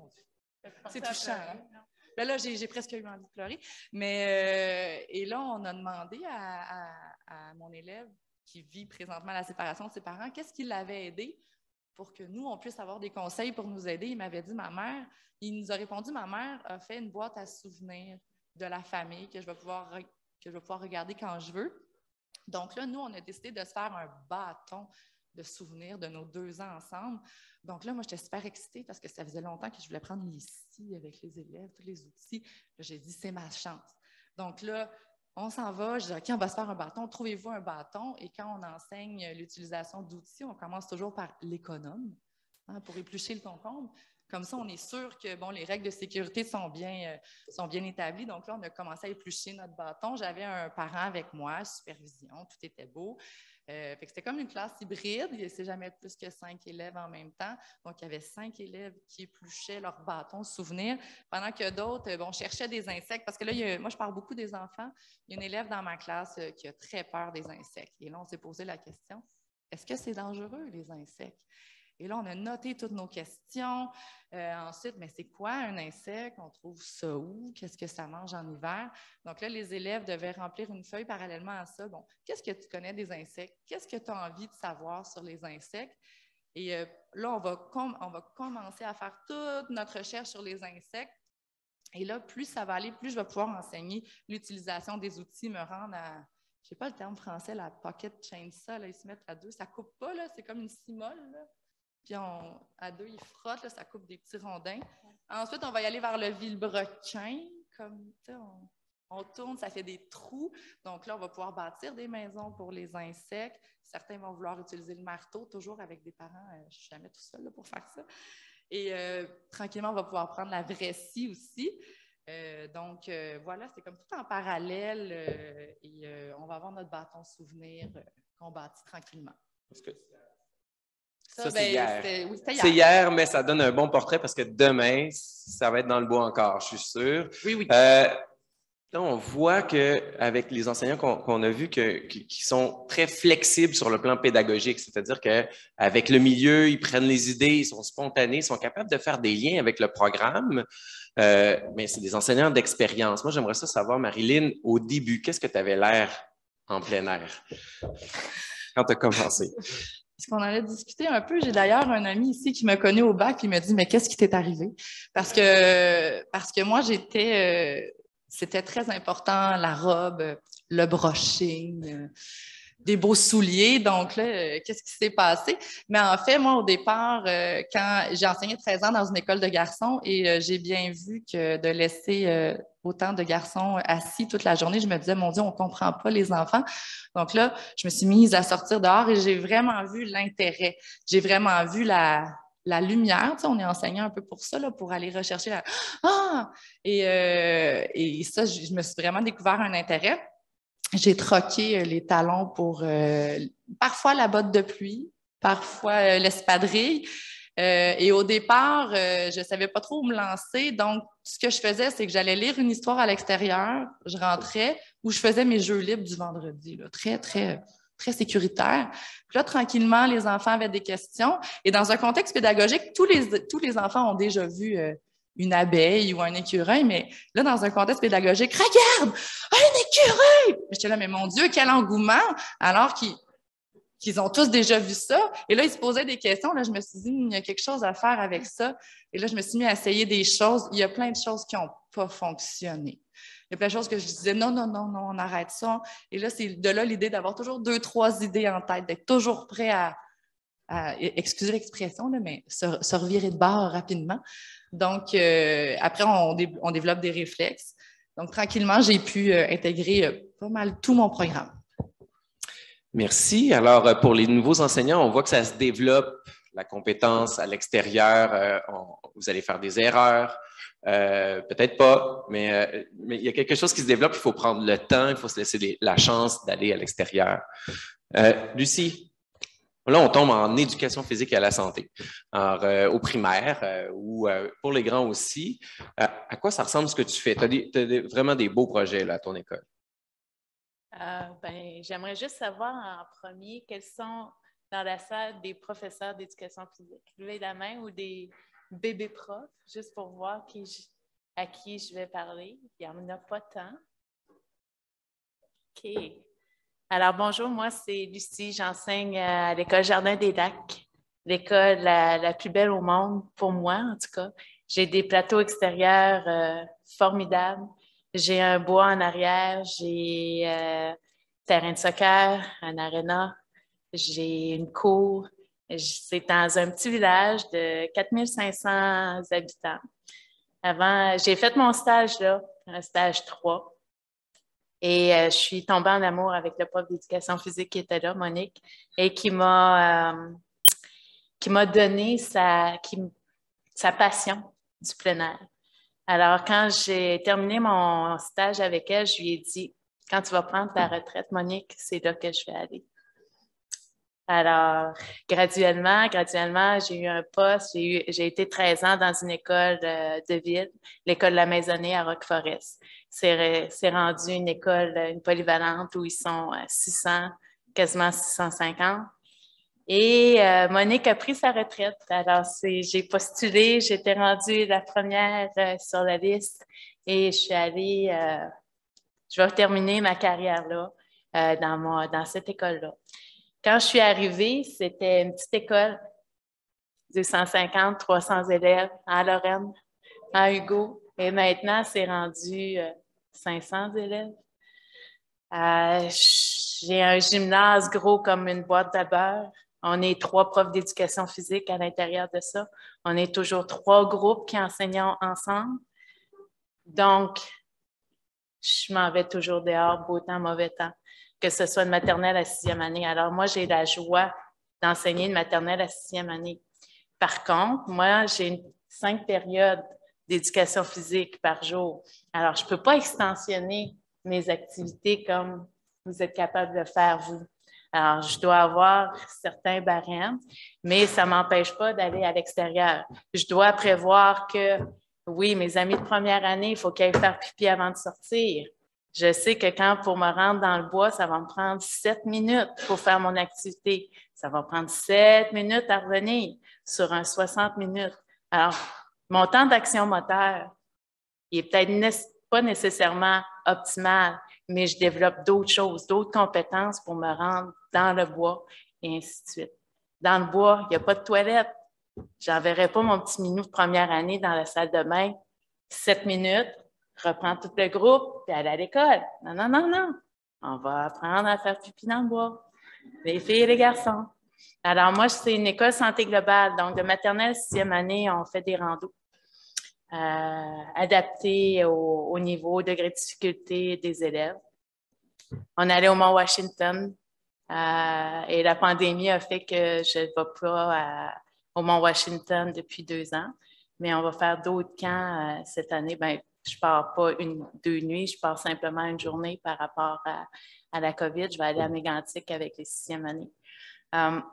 c'est touchant. Hein? Ben là, j'ai presque eu envie de pleurer. Mais, euh, et là, on a demandé à, à, à mon élève qui vit présentement la séparation de ses parents, qu'est-ce qui l'avait aidé pour que nous, on puisse avoir des conseils pour nous aider. Il m'avait dit, ma mère, il nous a répondu, ma mère a fait une boîte à souvenirs de la famille que je vais pouvoir, que je vais pouvoir regarder quand je veux. Donc là, nous, on a décidé de se faire un bâton de souvenirs de nos deux ans ensemble. Donc là, moi, j'étais super excitée parce que ça faisait longtemps que je voulais prendre les scies avec les élèves, tous les outils. Là, j'ai dit, c'est ma chance. Donc là, on s'en va, je dis, OK, on va se faire un bâton. Trouvez-vous un bâton. Et quand on enseigne l'utilisation d'outils, on commence toujours par l'économe, hein, pour éplucher le concombre. Comme ça, on est sûr que bon, les règles de sécurité sont bien, euh, sont bien établies. Donc là, on a commencé à éplucher notre bâton. J'avais un parent avec moi, supervision, tout était beau. Euh, fait que c'était comme une classe hybride. Il ne s'est jamais plus que cinq élèves en même temps. Donc, il y avait cinq élèves qui épluchaient leur bâton souvenir, pendant que d'autres bon, cherchaient des insectes. Parce que là, il y a, moi, je parle beaucoup des enfants. Il y a une élève dans ma classe euh, qui a très peur des insectes. Et là, on s'est posé la question, est-ce que c'est dangereux, les insectes? Et là, on a noté toutes nos questions. Euh, ensuite, mais c'est quoi un insecte? On trouve ça où? Qu'est-ce que ça mange en hiver? Donc là, les élèves devaient remplir une feuille parallèlement à ça. Bon, qu'est-ce que tu connais des insectes? Qu'est-ce que tu as envie de savoir sur les insectes? Et euh, là, on va, com- on va commencer à faire toute notre recherche sur les insectes. Et là, plus ça va aller, plus je vais pouvoir enseigner l'utilisation des outils, me rendre à, je ne sais pas le terme français, la pocket chainsaw, là, ils se mettent à deux. Ça ne coupe pas, là, c'est comme une cimole, là. Puis on, à deux, ils frottent, là, ça coupe des petits rondins. Ensuite, on va y aller vers le vilebrequin. Comme, on, on tourne, ça fait des trous. Donc là, on va pouvoir bâtir des maisons pour les insectes. Certains vont vouloir utiliser le marteau, toujours avec des parents. Euh, je ne suis jamais tout seul là, pour faire ça. Et euh, tranquillement, on va pouvoir prendre la vraie scie aussi. Euh, donc, euh, voilà, c'est comme tout en parallèle. Euh, et euh, on va avoir notre bâton souvenir euh, qu'on bâtit tranquillement. Parce que Ça, Ça, ben, c'est hier. c'était- oui, c'était hier. C'est hier, mais ça donne un bon portrait parce que demain, ça va être dans le bois encore, je suis sûr. Oui, oui. Euh, là, on voit qu'avec les enseignants qu'on qu'on a vus, que, qui qui sont très flexibles sur le plan pédagogique, c'est-à-dire qu'avec le milieu, ils prennent les idées, ils sont spontanés, ils sont capables de faire des liens avec le programme. Euh, mais c'est des enseignants d'expérience. Moi, j'aimerais ça savoir, Marilyn, au début, qu'est-ce que tu avais l'air en plein air quand tu as commencé? Parce qu'on en a discuté un peu. J'ai d'ailleurs un ami ici qui me connaît au bac, qui me dit, mais qu'est-ce qui t'est arrivé? Parce que, parce que moi, j'étais, euh, c'était très important, la robe, le brushing, euh, des beaux souliers. Donc là, euh, qu'est-ce qui s'est passé? Mais en fait, moi, au départ, euh, quand j'ai enseigné treize ans dans une école de garçons et euh, j'ai bien vu que de laisser euh, autant de garçons assis toute la journée, je me disais, mon Dieu, on ne comprend pas les enfants. Donc là, je me suis mise à sortir dehors et j'ai vraiment vu l'intérêt. J'ai vraiment vu la, la lumière. Tu sais, on est enseignant un peu pour ça, là, pour aller rechercher la... Ah! Et, euh, et ça, je, je me suis vraiment découvert un intérêt. J'ai troqué les talons pour euh, parfois la botte de pluie, parfois euh, l'espadrille. Euh, et au départ, euh, je ne savais pas trop où me lancer. Donc, ce que je faisais, c'est que j'allais lire une histoire à l'extérieur, je rentrais, ou je faisais mes jeux libres du vendredi, là, très, très, très sécuritaire. Puis là, tranquillement, les enfants avaient des questions. Et dans un contexte pédagogique, tous les, tous les enfants ont déjà vu euh, une abeille ou un écureuil, mais là, dans un contexte pédagogique, regarde, un écureuil! J'étais là, mais mon Dieu, quel engouement! Alors qu'ils qu'ils ont tous déjà vu ça. Et là, ils se posaient des questions. Là, je me suis dit, il y a quelque chose à faire avec ça. Et là, je me suis mis à essayer des choses. Il y a plein de choses qui n'ont pas fonctionné. Il y a plein de choses que je disais, non, non, non, non, on arrête ça. Et là, c'est de là l'idée d'avoir toujours deux, trois idées en tête, d'être toujours prêt à, à excusez l'expression, là, mais se, se revirer de bord rapidement. Donc, euh, après, on, dé, on développe des réflexes. Donc, tranquillement, j'ai pu euh, intégrer euh, pas mal tout mon programme. Merci. Alors, pour les nouveaux enseignants, on voit que ça se développe, la compétence à l'extérieur. Euh, on, vous allez faire des erreurs, euh, peut-être pas, mais, euh, mais il y a quelque chose qui se développe. Il faut prendre le temps, il faut se laisser les, la chance d'aller à l'extérieur. Euh, Lucie, là, on tombe en éducation physique et à la santé. Alors, euh, au primaire euh, ou euh, pour les grands aussi. Euh, à quoi ça ressemble ce que tu fais? Tu as, des, t'as des, vraiment des beaux projets là, à ton école. Euh, ben, j'aimerais juste savoir en premier quels sont dans la salle des professeurs d'éducation physique. Levez la main ou des bébés profs, juste pour voir qui je, à qui je vais parler. Il n'y en a pas tant. OK. Alors, bonjour, moi, c'est Lucie. J'enseigne à l'École Jardin des Lacs, l'école la, la plus belle au monde, pour moi, en tout cas. J'ai des plateaux extérieurs euh, formidables. J'ai un bois en arrière, j'ai euh, terrain de soccer, un aréna. J'ai une cour. C'est dans un petit village de quatre mille cinq cents habitants. Avant, j'ai fait mon stage là, un stage trois. Et euh, je suis tombée en amour avec le prof d'éducation physique qui était là, Monique, et qui m'a euh, qui m'a donné sa, qui, sa passion du plein air. Alors, quand j'ai terminé mon stage avec elle, je lui ai dit, quand tu vas prendre ta retraite, Monique, c'est là que je vais aller. Alors, graduellement, graduellement, j'ai eu un poste. J'ai eu, j'ai été treize ans dans une école de, de ville, l'école de la Maisonnée à Rock-Forest. C'est, c'est rendu une école, une polyvalente où ils sont six cents, quasiment six cent cinquante. Et euh, Monique a pris sa retraite. Alors, c'est, j'ai postulé, j'étais rendue la première euh, sur la liste et je suis allée, euh, je vais terminer ma carrière là, euh, dans, mon, dans cette école-là. Quand je suis arrivée, c'était une petite école, deux cent cinquante, trois cents élèves à Lorraine, à Hugo. Et maintenant, c'est rendu euh, cinq cents élèves. Euh, j'ai un gymnase gros comme une boîte de beurre. On est trois profs d'éducation physique à l'intérieur de ça. On est toujours trois groupes qui enseignent ensemble. Donc, je m'en vais toujours dehors, beau temps, mauvais temps, que ce soit de maternelle à sixième année. Alors, moi, j'ai la joie d'enseigner de maternelle à sixième année. Par contre, moi, j'ai une, cinq périodes d'éducation physique par jour. Alors, je ne peux pas extensionner mes activités comme vous êtes capable de le faire, vous. Alors, je dois avoir certains barèmes, mais ça ne m'empêche pas d'aller à l'extérieur. Je dois prévoir que, oui, mes amis de première année, il faut qu'ils aillent faire pipi avant de sortir. Je sais que quand pour me rendre dans le bois, ça va me prendre sept minutes pour faire mon activité. Ça va prendre sept minutes à revenir sur un soixante minutes. Alors, mon temps d'action moteur, il est peut-être ne- pas nécessairement optimal, mais je développe d'autres choses, d'autres compétences pour me rendre dans le bois et ainsi de suite. Dans le bois, il n'y a pas de toilette. J'enverrai pas mon petit minou de première année dans la salle de bain. Sept minutes, reprends tout le groupe, puis aller à l'école. Non, non, non, non. On va apprendre à faire pipi dans le bois. Les filles et les garçons. Alors, moi, c'est une école santé globale. Donc, de maternelle à sixième année, on fait des randos euh, adaptés au, au niveau, degré de difficulté des élèves. On allait au Mont Washington euh, et la pandémie a fait que je ne vais pas à, au Mont Washington depuis deux ans, mais on va faire d'autres camps euh, cette année. Ben, je ne pars pas une, deux nuits, je pars simplement une journée par rapport à, à la COVID. Je vais aller à Mégantic avec les sixième années. Um,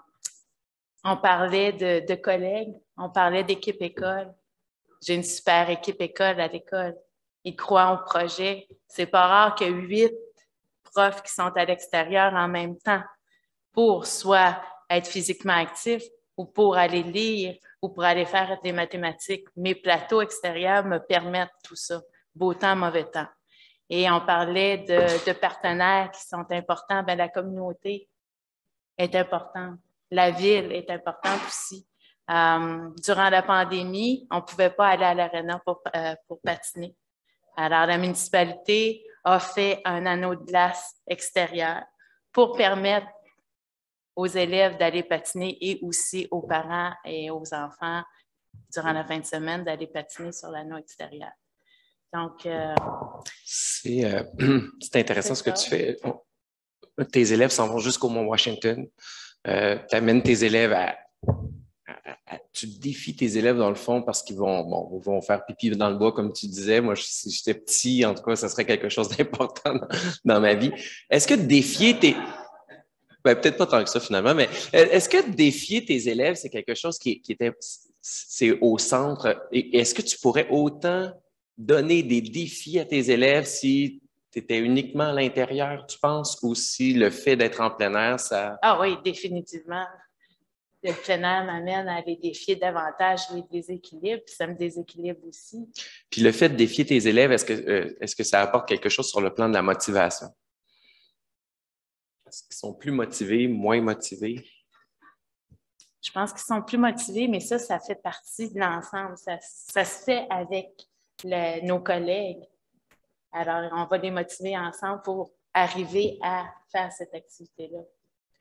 on parlait de, de collègues, on parlait d'équipe école. J'ai une super équipe école à l'école. Ils croient au projet. C'est pas rare qu'il y ait huit profs qui sont à l'extérieur en même temps pour soit être physiquement actifs ou pour aller lire ou pour aller faire des mathématiques. Mes plateaux extérieurs me permettent tout ça, beau temps, mauvais temps. Et on parlait de, de partenaires qui sont importants. Bien, la communauté est importante. La ville est importante aussi. Euh, durant la pandémie, on ne pouvait pas aller à l'aréna pour, euh, pour patiner. Alors, la municipalité a fait un anneau de glace extérieur pour permettre aux élèves d'aller patiner et aussi aux parents et aux enfants durant la fin de semaine d'aller patiner sur l'anneau extérieur. Donc, euh, c'est, euh, c'est intéressant ce que tu fais. Tes élèves s'en vont jusqu'au Mont Washington. Euh, tu amènes tes élèves à, à, à... Tu défies tes élèves dans le fond parce qu'ils vont, bon, vont faire pipi dans le bois, comme tu disais. Moi, si j'étais petit, en tout cas, ça serait quelque chose d'important dans, dans ma vie. Est-ce que défier tes... Ben, peut-être pas tant que ça, finalement, mais est-ce que défier tes élèves, c'est quelque chose qui, qui était... C'est au centre. Et est-ce que tu pourrais autant donner des défis à tes élèves si tu étais uniquement à l'intérieur, tu penses, ou si le fait d'être en plein air, ça... Ah oui, définitivement. Le plein air m'amène à les défier davantage les déséquilibres, puis ça me déséquilibre aussi. Puis le fait de défier tes élèves, est-ce que, euh, est-ce que ça apporte quelque chose sur le plan de la motivation? Est-ce qu'ils sont plus motivés, moins motivés? Je pense qu'ils sont plus motivés, mais ça, ça fait partie de l'ensemble. Ça, ça se fait avec le, nos collègues. Alors, on va les motiver ensemble pour arriver à faire cette activité-là.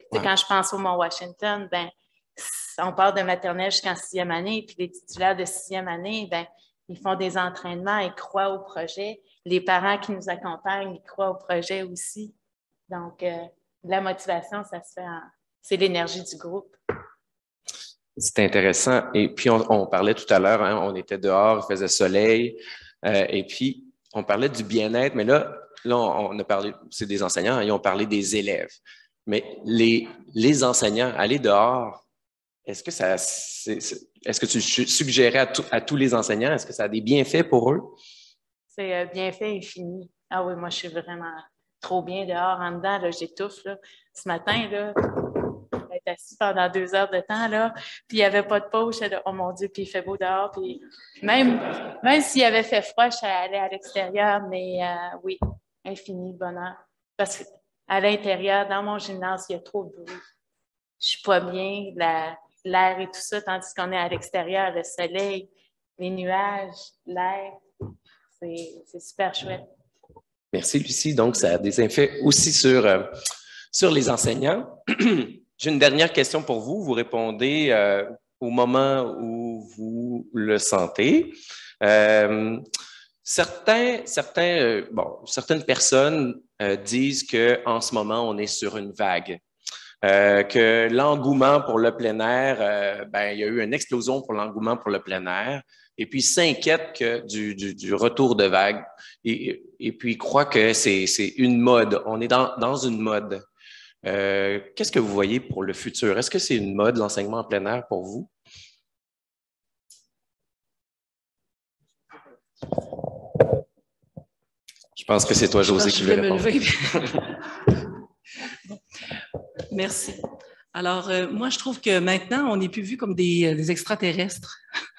Ouais. Quand je pense au Mont-Washington, ben, on part de maternelle jusqu'en sixième année, puis les titulaires de sixième année, ben, ils font des entraînements, ils croient au projet. Les parents qui nous accompagnent, ils croient au projet aussi. Donc, euh, la motivation, ça se fait en... c'est l'énergie du groupe. C'est intéressant. Et puis, on, on parlait tout à l'heure, hein, on était dehors, il faisait soleil, euh, et puis, on parlait du bien-être, mais là, là on, on a parlé, c'est des enseignants, et on parlait des élèves. Mais les, les enseignants, aller dehors, est-ce que ça, c'est, c'est, est-ce que tu suggérais à, tout, à tous les enseignants, est-ce que ça a des bienfaits pour eux? C'est un bienfait infini. Ah oui, moi, je suis vraiment trop bien dehors, en dedans, là, j'étouffe, là. Ce matin, là, j'étais assis pendant deux heures de temps, là, puis il n'y avait pas de pause, j'étais là, oh mon Dieu, puis il fait beau dehors, puis même, même s'il avait fait froid, je suis allée à l'extérieur, mais euh, oui, infini bonheur. Parce qu'à l'intérieur, dans mon gymnase, il y a trop de bruit. Je suis pas bien, la, l'air et tout ça, tandis qu'on est à l'extérieur, le soleil, les nuages, l'air, c'est, c'est super chouette. Merci, Lucie. Donc, ça a des effets aussi sur, euh, sur les enseignants. J'ai une dernière question pour vous. Vous répondez euh, au moment où vous le sentez. Euh, certains, certains, euh, bon, certaines personnes euh, disent qu'en ce moment, on est sur une vague. Euh, que l'engouement pour le plein air, euh, ben, il y a eu une explosion pour l'engouement pour le plein air, et puis s'inquiète que du, du, du retour de vague, et, et puis croit que c'est, c'est une mode. On est dans, dans une mode. Euh, qu'est-ce que vous voyez pour le futur? Est-ce que c'est une mode, l'enseignement en plein air, pour vous? Je pense que c'est toi, Josée, qui veux répondre. Merci. Alors, euh, moi, je trouve que maintenant, on n'est plus vu comme des, des extraterrestres.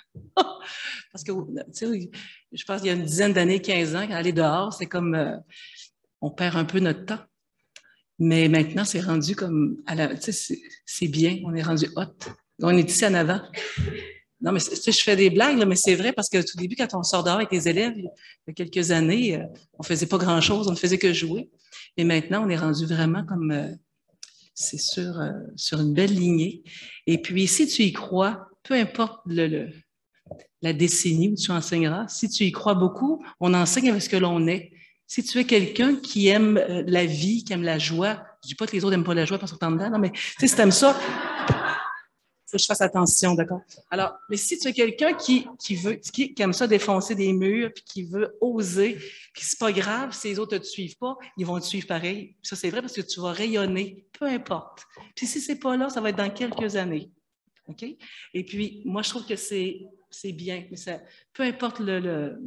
Parce que, tu sais, je pense qu'il y a une dizaine d'années, quinze ans, aller dehors, c'est comme, euh, on perd un peu notre temps. Mais maintenant, c'est rendu comme, à la, tu sais, c'est, c'est bien, on est rendu hot. On est ici en avant. Non, mais tu sais, je fais des blagues, là, mais c'est vrai parce que tout début, quand on sort dehors avec les élèves, il y a quelques années, euh, on faisait pas grand-chose, on ne faisait que jouer. Et maintenant, on est rendu vraiment comme... Euh, c'est sur, euh, sur une belle lignée. Et puis, si tu y crois, peu importe le, le, la décennie où tu enseigneras, si tu y crois beaucoup, on enseigne avec ce que l'on est. Si tu es quelqu'un qui aime euh, la vie, qui aime la joie, je ne dis pas que les autres n'aiment pas la joie parce qu'on est dedans, non, mais tu sais, si tu aimes ça, il faut que je fasse attention, d'accord? Alors, mais si tu es quelqu'un qui, qui veut, qui, qui aime ça défoncer des murs, puis qui veut oser, puis c'est pas grave si les autres ne te suivent pas, ils vont te suivre pareil. Ça, c'est vrai parce que tu vas rayonner, peu importe. Puis si c'est pas là, ça va être dans quelques années. OK? Et puis, moi, je trouve que c'est, c'est bien. Mais ça, peu importe le, le,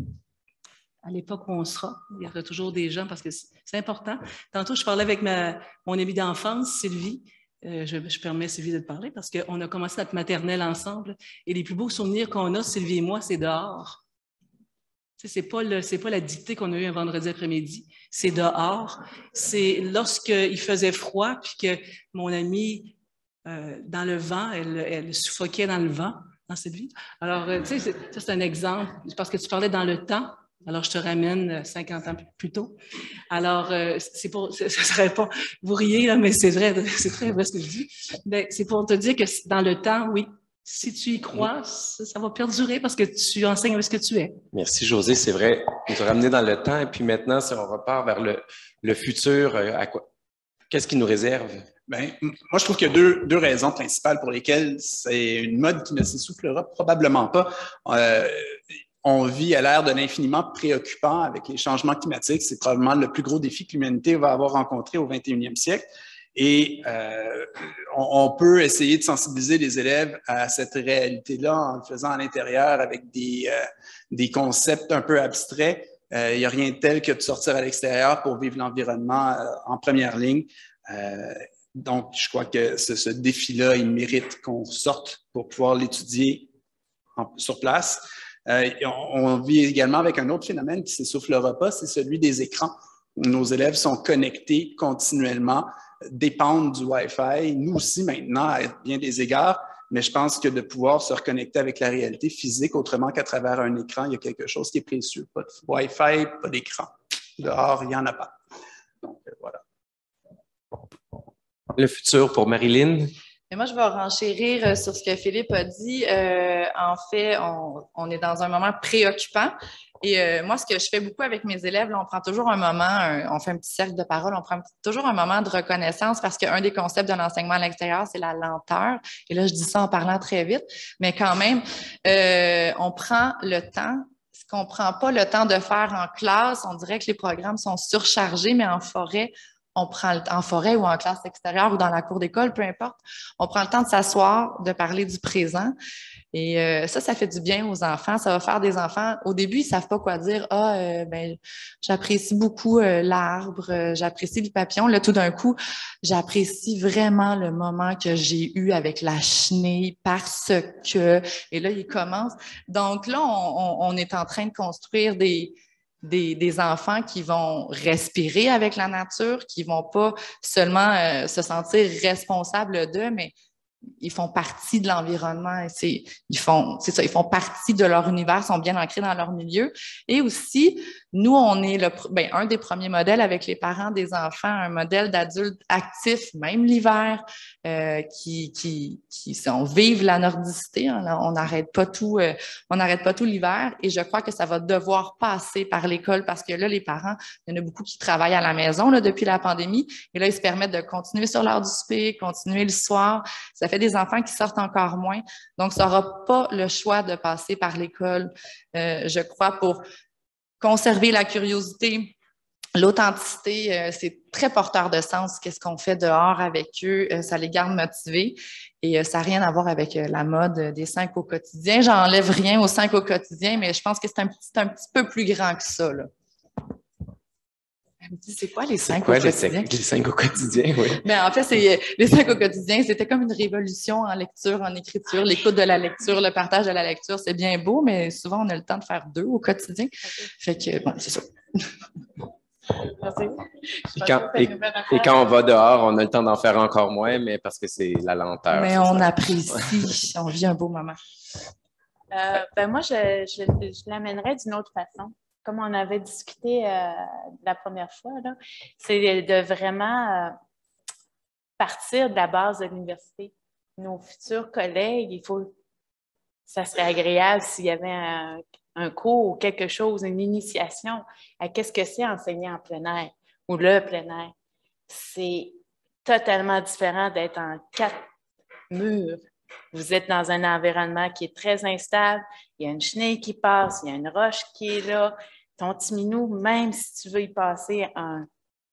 à l'époque où on sera, il y aura toujours des gens parce que c'est, c'est important. Tantôt, je parlais avec ma, mon amie d'enfance, Sylvie. Euh, je, je permets Sylvie de te parler parce qu'on a commencé notre maternelle ensemble et les plus beaux souvenirs qu'on a, Sylvie et moi, c'est dehors. Tu sais, c'est pas le, c'est pas la dictée qu'on a eue un vendredi après-midi, c'est dehors. C'est lorsqu'il faisait froid puis que mon amie, euh, dans le vent, elle, elle suffoquait dans le vent, dans cette vie. Alors, euh, tu sais, c'est, ça c'est un exemple parce que tu parlais dans le temps. Alors, je te ramène cinquante ans plus tôt. Alors, euh, c'est pour, ça serait pas, vous riez, là, mais c'est vrai, c'est très vrai ce que je dis. Mais c'est pour te dire que dans le temps, oui, si tu y crois, ça, ça va perdurer parce que tu enseignes avec ce que tu es. Merci, Josée. C'est vrai, on t'a ramené dans le temps. Et puis maintenant, si on repart vers le, le futur, à quoi, qu'est-ce qui nous réserve? Bien, moi, je trouve qu'il y a deux, deux raisons principales pour lesquelles c'est une mode qui ne s'essoufflera probablement pas. Euh, On vit à l'ère de l'infiniment préoccupant avec les changements climatiques. C'est probablement le plus gros défi que l'humanité va avoir rencontré au vingt et unième siècle. Et euh, on, on peut essayer de sensibiliser les élèves à cette réalité-là en le faisant à l'intérieur avec des, euh, des concepts un peu abstraits. Euh, il n'y a rien de tel que de sortir à l'extérieur pour vivre l'environnement euh, en première ligne. Euh, donc, je crois que ce, ce défi-là, il mérite qu'on sorte pour pouvoir l'étudier en, sur place. Euh, on, on vit également avec un autre phénomène qui ne s'essoufflera pas, c'est celui des écrans. Nos élèves sont connectés continuellement, dépendent du Wi-Fi. Nous aussi maintenant, à bien des égards, mais je pense que de pouvoir se reconnecter avec la réalité physique autrement qu'à travers un écran, il y a quelque chose qui est précieux. Pas de Wi-Fi, pas d'écran. Dehors, il n'y en a pas. Donc, voilà. Le futur pour Marilyn? Mais moi, je vais renchérir sur ce que Philippe a dit. Euh, en fait, on, on est dans un moment préoccupant. Et euh, moi, ce que je fais beaucoup avec mes élèves, là, on prend toujours un moment, un, on fait un petit cercle de parole, on prend toujours un moment de reconnaissance parce qu'un des concepts de l'enseignement à l'extérieur, c'est la lenteur. Et là, je dis ça en parlant très vite, mais quand même, euh, on prend le temps. Ce qu'on ne prend pas le temps de faire en classe, on dirait que les programmes sont surchargés, mais en forêt, on prend le, en forêt ou en classe extérieure ou dans la cour d'école, peu importe, on prend le temps de s'asseoir, de parler du présent. Et euh, ça, ça fait du bien aux enfants. Ça va faire des enfants. Au début, ils ne savent pas quoi dire. Ah, euh, ben, j'apprécie beaucoup euh, l'arbre, euh, j'apprécie le papillon. Là, tout d'un coup, j'apprécie vraiment le moment que j'ai eu avec la chenille parce que. Et là, ils commencent. Donc là, on, on, on est en train de construire des. Des, des enfants qui vont respirer avec la nature, qui vont pas seulement euh, se sentir responsables d'eux, mais ils font partie de l'environnement. C'est, ils font, c'est ça, ils font partie de leur univers, sont bien ancrés dans leur milieu. Et aussi, nous, on est le, ben, un des premiers modèles avec les parents des enfants, un modèle d'adulte actif, même l'hiver, euh, qui, qui, qui on vive la nordicité. Hein, on n'arrête pas tout, euh, on n'arrête pas tout l'hiver. Et je crois que ça va devoir passer par l'école parce que là, les parents, il y en a beaucoup qui travaillent à la maison là, depuis la pandémie. Et là, ils se permettent de continuer sur l'heure du souper, continuer le soir. Ça fait des enfants qui sortent encore moins. Donc, ça n'aura pas le choix de passer par l'école, euh, je crois, pour conserver la curiosité, l'authenticité. Euh, c'est très porteur de sens, qu'est-ce qu'on fait dehors avec eux. Euh, ça les garde motivés et euh, ça n'a rien à voir avec euh, la mode des cinq au quotidien. J'enlève rien aux cinq au quotidien, mais je pense que c'est un petit, un petit peu plus grand que ça, là. C'est quoi les cinq au quotidien? Les cinq au quotidien, oui. Ben, en fait, c'est, les cinq au quotidien, c'était comme une révolution en lecture, en écriture, l'écoute de la lecture, le partage de la lecture, c'est bien beau, mais souvent, on a le temps de faire deux au quotidien. Fait que, bon, c'est ça. Merci. Et quand, et, et quand on va dehors, on a le temps d'en faire encore moins, mais parce que c'est la lenteur. Mais on ça. apprécie, on vit un beau moment. Euh, ben moi, je, je, je l'amènerais d'une autre façon. Comme on avait discuté euh, la première fois, là, c'est de vraiment euh, partir de la base de l'université. Nos futurs collègues, il faut, ça serait agréable s'il y avait un, un cours ou quelque chose, une initiation à qu'est-ce que c'est enseigner en plein air ou le plein air. C'est totalement différent d'être en quatre murs. Vous êtes dans un environnement qui est très instable, il y a une chenille qui passe, il y a une roche qui est là. Ton petit minou, même si tu veux y passer un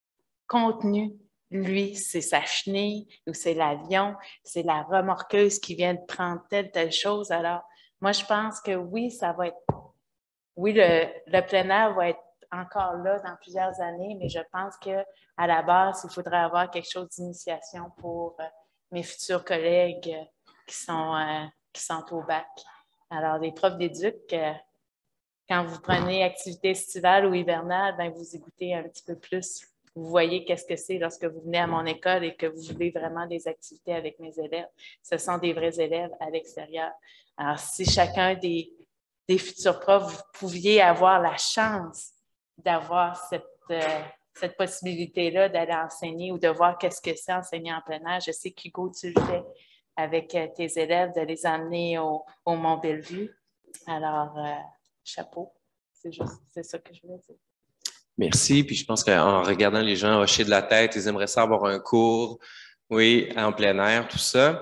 contenu, lui, c'est sa chenille ou c'est l'avion, c'est la remorqueuse qui vient de prendre telle, telle chose. Alors, moi, je pense que oui, ça va être... Oui, le, le plein air va être encore là dans plusieurs années, mais je pense qu'à la base, il faudrait avoir quelque chose d'initiation pour euh, mes futurs collègues euh, qui sont, euh, qui sont au bac. Alors, les profs d'éduc, euh, quand vous prenez activité estivale ou hivernale, ben vous y goûtez un petit peu plus. Vous voyez qu'est-ce que c'est lorsque vous venez à mon école et que vous voulez vraiment des activités avec mes élèves. Ce sont des vrais élèves à l'extérieur. Alors, si chacun des, des futurs profs, vous pouviez avoir la chance d'avoir cette, euh, cette possibilité-là d'aller enseigner ou de voir qu'est-ce que c'est enseigner en plein air. Je sais qu'Hugo, tu le fais avec tes élèves, de les emmener au, au Mont-Bellevue. Alors, euh, chapeau. C'est juste, c'est ça que je voulais dire. Merci. Puis je pense qu'en regardant les gens hocher de la tête, ils aimeraient ça avoir un cours, oui, en plein air, tout ça.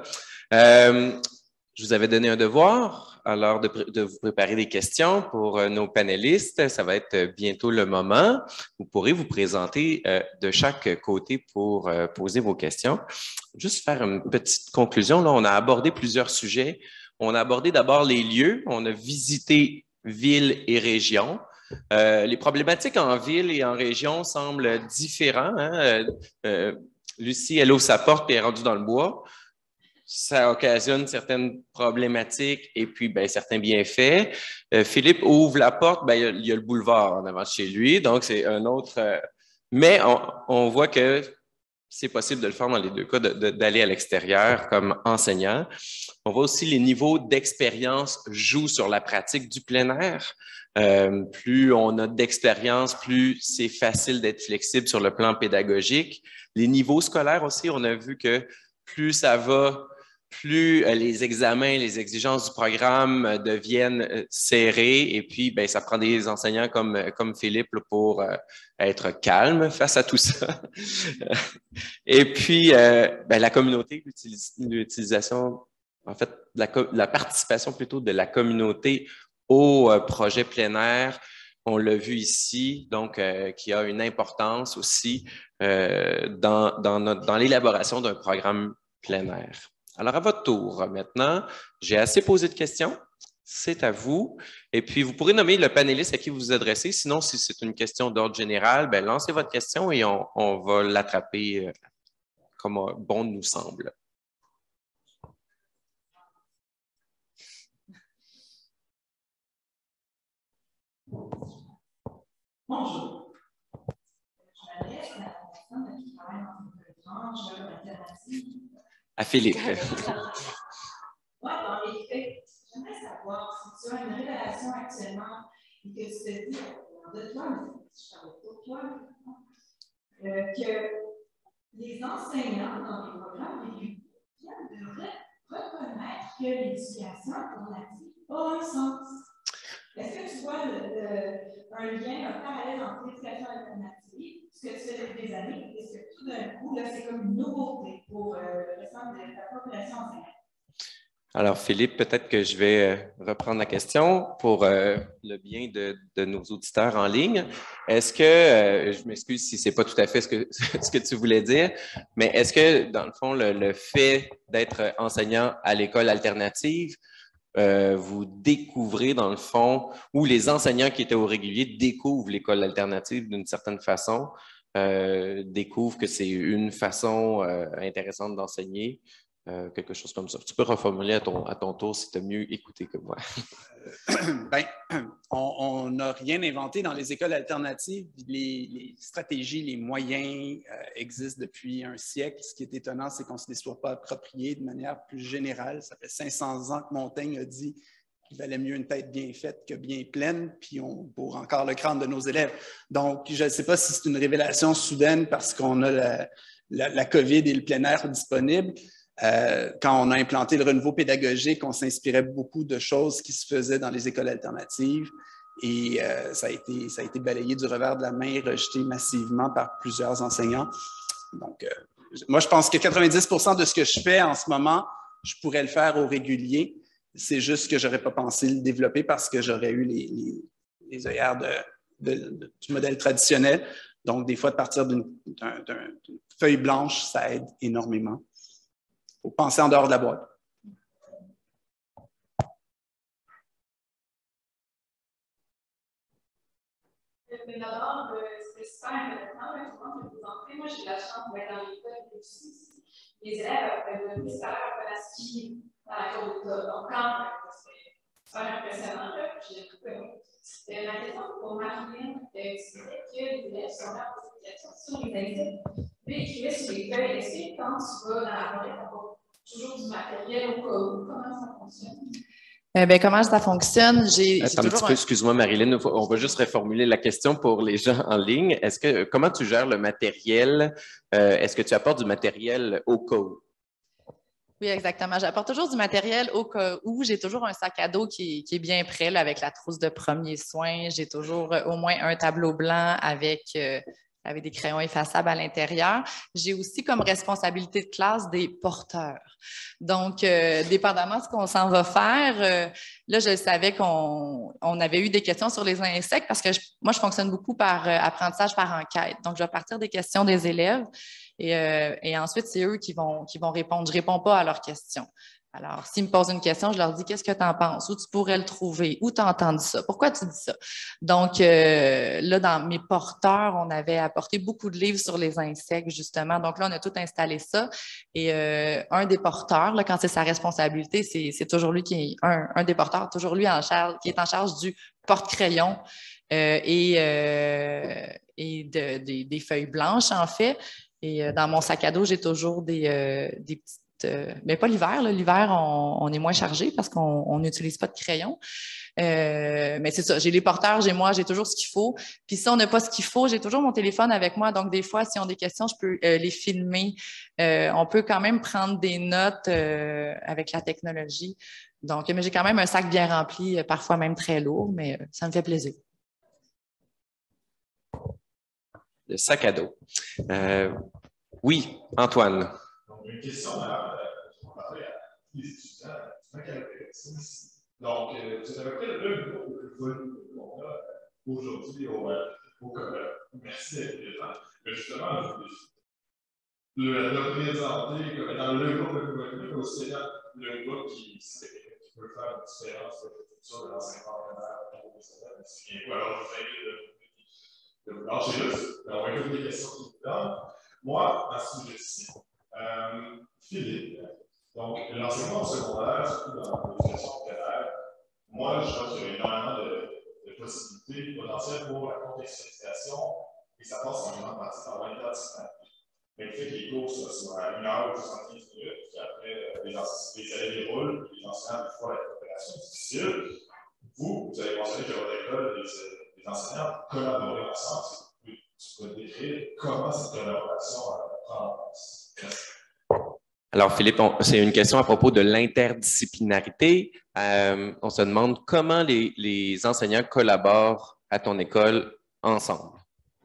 Euh, je vous avais donné un devoir, alors de, de vous préparer des questions pour euh, nos panélistes. Ça va être bientôt le moment. Vous pourrez vous présenter euh, de chaque côté pour euh, poser vos questions. Juste faire une petite conclusion. Là, on a abordé plusieurs sujets. On a abordé d'abord les lieux. On a visité ville et région. Euh, les problématiques en ville et en région semblent différentes. Hein? Euh, euh, Lucie, elle ouvre sa porte et elle est rendue dans le bois. Ça occasionne certaines problématiques et puis ben, certains bienfaits. Euh, Philippe ouvre la porte, ben, il, y a, il y a le boulevard en avant de chez lui, donc c'est un autre... Euh, mais on, on voit que c'est possible de le faire dans les deux cas, d'aller à l'extérieur comme enseignant. On voit aussi les niveaux d'expérience jouent sur la pratique du plein air. Euh, plus on a d'expérience, plus c'est facile d'être flexible sur le plan pédagogique. Les niveaux scolaires aussi, on a vu que plus ça va, plus euh, les examens, les exigences du programme euh, deviennent euh, serrées et puis ben, ça prend des enseignants comme, comme Philippe là, pour euh, être calme face à tout ça. Et puis, euh, ben, la communauté, l'utilisation, en fait, la, la participation plutôt de la communauté au euh, projet plein air, on l'a vu ici, donc euh, qui a une importance aussi euh, dans, dans, notre, dans l'élaboration d'un programme plein air. Alors, à votre tour, maintenant, j'ai assez posé de questions. C'est à vous. Et puis, vous pourrez nommer le panéliste à qui vous vous adressez. Sinon, si c'est une question d'ordre général, ben, lancez votre question et on, on va l'attraper comme bon nous semble. Bonjour. Je m'adresse à la personne qui travaille dans une branche alternative. À Philippe. Oui, dans les faits, j'aimerais savoir si tu as une révélation actuellement et que tu te dis, de toi, mais je parle pour toi, euh, que les enseignants dans les programmes réguliers devraient reconnaître que l'éducation alternative a un sens. Est-ce que tu vois le, le, un lien, un parallèle entre l'éducation alternative, ce que tu fais depuis des années, et ce que tout d'un coup, là, c'est comme une nouveauté pour euh, le restant de la population enseignante? Alors, Philippe, peut-être que je vais reprendre la question pour euh, le bien de, de nos auditeurs en ligne. Est-ce que, euh, je m'excuse si ce n'est pas tout à fait ce que, ce que tu voulais dire, mais est-ce que, dans le fond, le, le fait d'être enseignant à l'école alternative, euh, vous découvrez, dans le fond, ou les enseignants qui étaient au régulier découvrent l'école alternative d'une certaine façon, euh, découvrent que c'est une façon euh, intéressante d'enseigner? Euh, quelque chose comme ça. Tu peux reformuler à ton, à ton tour si tu as mieux écouté que moi. Bien, on n'a rien inventé dans les écoles alternatives. Les, les stratégies, les moyens euh, existent depuis un siècle. Ce qui est étonnant, c'est qu'on ne se les soit pas appropriés de manière plus générale. Ça fait cinq cents ans que Montaigne a dit qu'il valait mieux une tête bien faite que bien pleine, puis on bourre encore le crâne de nos élèves. Donc, je ne sais pas si c'est une révélation soudaine parce qu'on a la, la, la COVID et le plein air disponible. Euh, quand on a implanté le renouveau pédagogique, on s'inspirait beaucoup de choses qui se faisaient dans les écoles alternatives et euh, ça a été, ça a été balayé du revers de la main et rejeté massivement par plusieurs enseignants. Donc, euh, moi, je pense que quatre-vingt-dix pour cent de ce que je fais en ce moment, je pourrais le faire au régulier. C'est juste que je n'aurais pas pensé le développer parce que j'aurais eu les, les, les œillères de, de, de, du modèle traditionnel. Donc, des fois, de partir d'une d'un, d'un, d'une feuille blanche, ça aide énormément. Il faut penser en dehors de la boîte. Mais d'abord, c'est super intéressant. Je pense que vous entrez. Moi, j'ai la chance d'être dans l'école et aussi. Les élèves peuvent plus faire la ski dans la cour d'école. Donc, quand c'est super impressionnant, j'ai tout connu. Ma question pour Marilyn, c'est que les élèves sont là pour poser des questions sur les insectes. Mais écrivez sur les feuilles. Est-ce que quand tu vas dans la forêt, tu as toujours du matériel au cas où? Comment ça fonctionne? Euh, ben, comment ça fonctionne? J'ai, Attends un petit peu, excuse-moi Marilyn, on va juste reformuler la question pour les gens en ligne. Est-ce que, comment tu gères le matériel? Euh, est-ce que tu apportes du matériel au cas où? Oui, exactement. J'apporte toujours du matériel au cas où. J'ai toujours un sac à dos qui, qui est bien prêt là, avec la trousse de premiers soins. J'ai toujours euh, au moins un tableau blanc avec... Euh, avec des crayons effaçables à l'intérieur. J'ai aussi comme responsabilité de classe des porteurs. Donc, euh, dépendamment de ce qu'on s'en va faire, euh, là, je savais qu'on on avait eu des questions sur les insectes parce que je, moi, je fonctionne beaucoup par euh, apprentissage par enquête. Donc, je vais partir des questions des élèves et, euh, et ensuite, c'est eux qui vont, qui vont répondre. Je ne réponds pas à leurs questions. Alors, s'ils me posent une question, je leur dis « Qu'est-ce que tu en penses? Où tu pourrais le trouver? Où tu as entendu ça? Pourquoi tu dis ça? » Donc, euh, là, dans mes porteurs, on avait apporté beaucoup de livres sur les insectes, justement. Donc là, on a tout installé ça. Et euh, un des porteurs, là, quand c'est sa responsabilité, c'est, c'est toujours lui qui est un, un des porteurs, toujours lui en charge, qui est en charge du porte-crayon euh, et, euh, et de, de, des feuilles blanches, en fait. Et euh, dans mon sac à dos, j'ai toujours des, euh, des petites... Euh, mais pas l'hiver. L'hiver, on, on est moins chargé parce qu'on n'utilise pas de crayon. Euh, mais c'est ça, j'ai les porteurs, j'ai moi, j'ai toujours ce qu'il faut. Puis si on n'a pas ce qu'il faut, j'ai toujours mon téléphone avec moi. Donc, des fois, si on a des questions, je peux euh, les filmer. Euh, on peut quand même prendre des notes euh, avec la technologie. Donc, mais j'ai quand même un sac bien rempli, parfois même très lourd, mais ça me fait plaisir. Le sac à dos. Euh, oui, Antoine. Donc, une question à, à les étudiants. Donc, euh, c'est à peu près le niveau de volume qu'on a aujourd'hui au, au collège. Merci d'être présent. Mais justement, je voulais le, le présenter comme étant le groupe le plus volume, mais aussi le groupe qui, qui peut faire une différence sur le futur de l'enseignement primaire au professionnel. C'est bien quoi? Alors, je vous invite de, de vous lâcher là. Alors, on va écouter des questions qui vous donnent. Moi, à ce sujet-ci, euh, Philippe, donc l'enseignement au secondaire, surtout dans l'éducation primaire, moi, je pense qu'il y a énormément de, de possibilités potentielles pour la contextualisation et ça passe en grande partie par l'interdisciplinaire. Mais le fait que les cours soient à une heure ou soixante-quinze minutes, puis après, les, les élèves déroulent, puis les enseignants, des fois, la coopération est difficile. Vous, vous avez mentionné que votre école, les, les enseignants collaborent ensemble. Tu peux décrire comment cette collaboration prend en place. Merci. Alors, Philippe, c'est une question à propos de l'interdisciplinarité. Euh, on se demande comment les, les enseignants collaborent à ton école ensemble.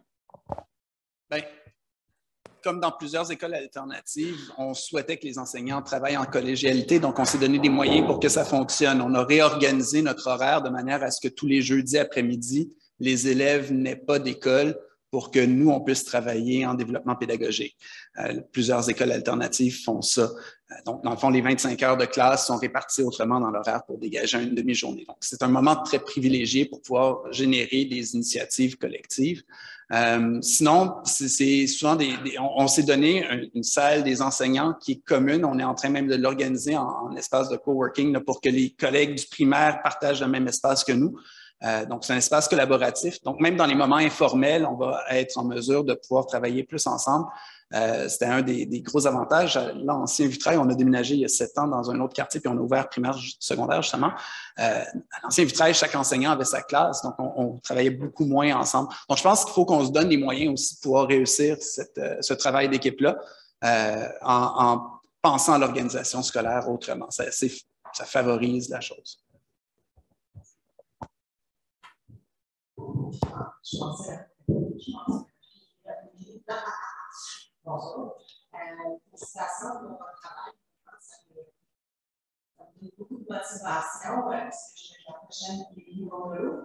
Bien, comme dans plusieurs écoles alternatives, on souhaitait que les enseignants travaillent en collégialité, donc on s'est donné des moyens pour que ça fonctionne. On a réorganisé notre horaire de manière à ce que tous les jeudis après-midi, les élèves n'aient pas d'école pour que nous, on puisse travailler en développement pédagogique. Euh, plusieurs écoles alternatives font ça. Euh, donc, dans le fond, les vingt-cinq heures de classe sont réparties autrement dans l'horaire pour dégager une demi-journée. Donc, c'est un moment très privilégié pour pouvoir générer des initiatives collectives. Euh, sinon, c'est souvent des, des on, on s'est donné un, une salle des enseignants qui est commune. On est en train même de l'organiser en, en espace de coworking là, pour que les collègues du primaire partagent le même espace que nous. Euh, donc, c'est un espace collaboratif. Donc, même dans les moments informels, on va être en mesure de pouvoir travailler plus ensemble. Euh, C'était un des, des gros avantages. L'Ancien Vitrail, on a déménagé il y a sept ans dans un autre quartier, puis on a ouvert primaire, secondaire, justement. Euh, à l'Ancien Vitrail, chaque enseignant avait sa classe, donc on, on travaillait beaucoup moins ensemble. Donc, je pense qu'il faut qu'on se donne les moyens aussi de pouvoir réussir cette, euh, ce travail d'équipe-là euh, en, en pensant à l'organisation scolaire autrement. Ça, ça favorise la chose. Je pensais à bonjour. Félicitations pour votre travail. Ça me donne beaucoup de motivation parce que je suis la prochaine qui niveau de l'eau.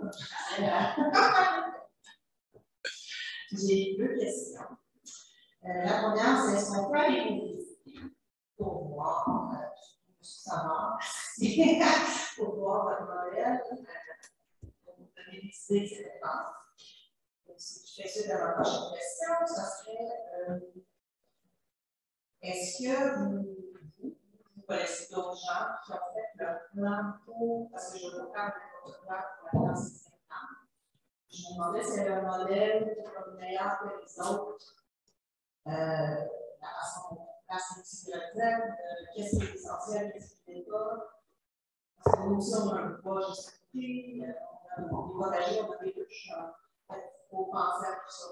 J'ai deux questions. Euh, la première, c'est est-ce qu'on peut aller vous visiter pour voir, euh, savoir, pour voir votre modèle? Des idées, et cetera. Donc, si je fais suite à ma prochaine question, ça serait euh, est-ce que vous, vous, vous connaissez d'autres gens qui ont fait leur plan pour, parce que je veux faire votre plan pour la classe septembre. Je me demandais si le modèle était meilleur que les autres, euh, la façon dont on place multidirecteur, euh, qu'est-ce qui est essentiel, qu'est-ce qui n'est pas. Parce que nous aussi, on a un poids juste à côté. On va agir, on a des touches pour penser à tout ça.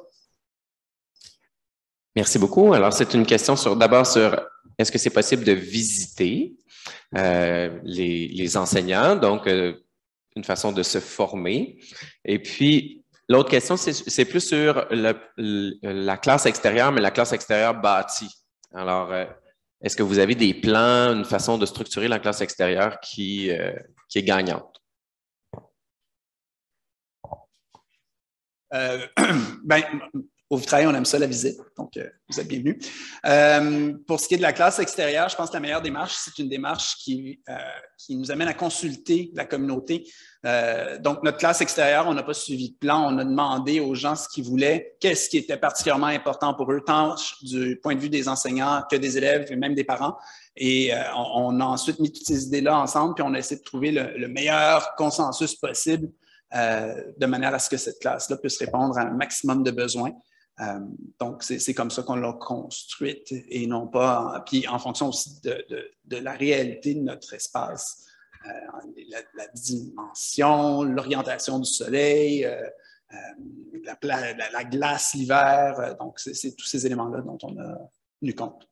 Merci beaucoup. Alors, c'est une question sur d'abord sur est-ce que c'est possible de visiter euh, les, les enseignants, donc euh, une façon de se former. Et puis, l'autre question, c'est plus sur le, le, la classe extérieure, mais la classe extérieure bâtie. Alors, euh, est-ce que vous avez des plans, une façon de structurer la classe extérieure qui, euh, qui est gagnante? Euh, ben, au Vitrail, on aime ça, la visite, donc euh, vous êtes bienvenus. Euh, pour ce qui est de la classe extérieure, je pense que la meilleure démarche, c'est une démarche qui, euh, qui nous amène à consulter la communauté. Euh, donc, notre classe extérieure, on n'a pas suivi de plan, on a demandé aux gens ce qu'ils voulaient, qu'est-ce qui était particulièrement important pour eux, tant du point de vue des enseignants que des élèves et même des parents. Et euh, on, on a ensuite mis toutes ces idées-là ensemble, puis on a essayé de trouver le, le meilleur consensus possible Euh, de manière à ce que cette classe-là puisse répondre à un maximum de besoins. Euh, donc, c'est comme ça qu'on l'a construite et non pas, en, puis en fonction aussi de, de, de la réalité de notre espace, euh, la, la dimension, l'orientation du soleil, euh, euh, la, la, la glace l'hiver. Euh, donc, c'est tous ces éléments-là dont on a tenu compte.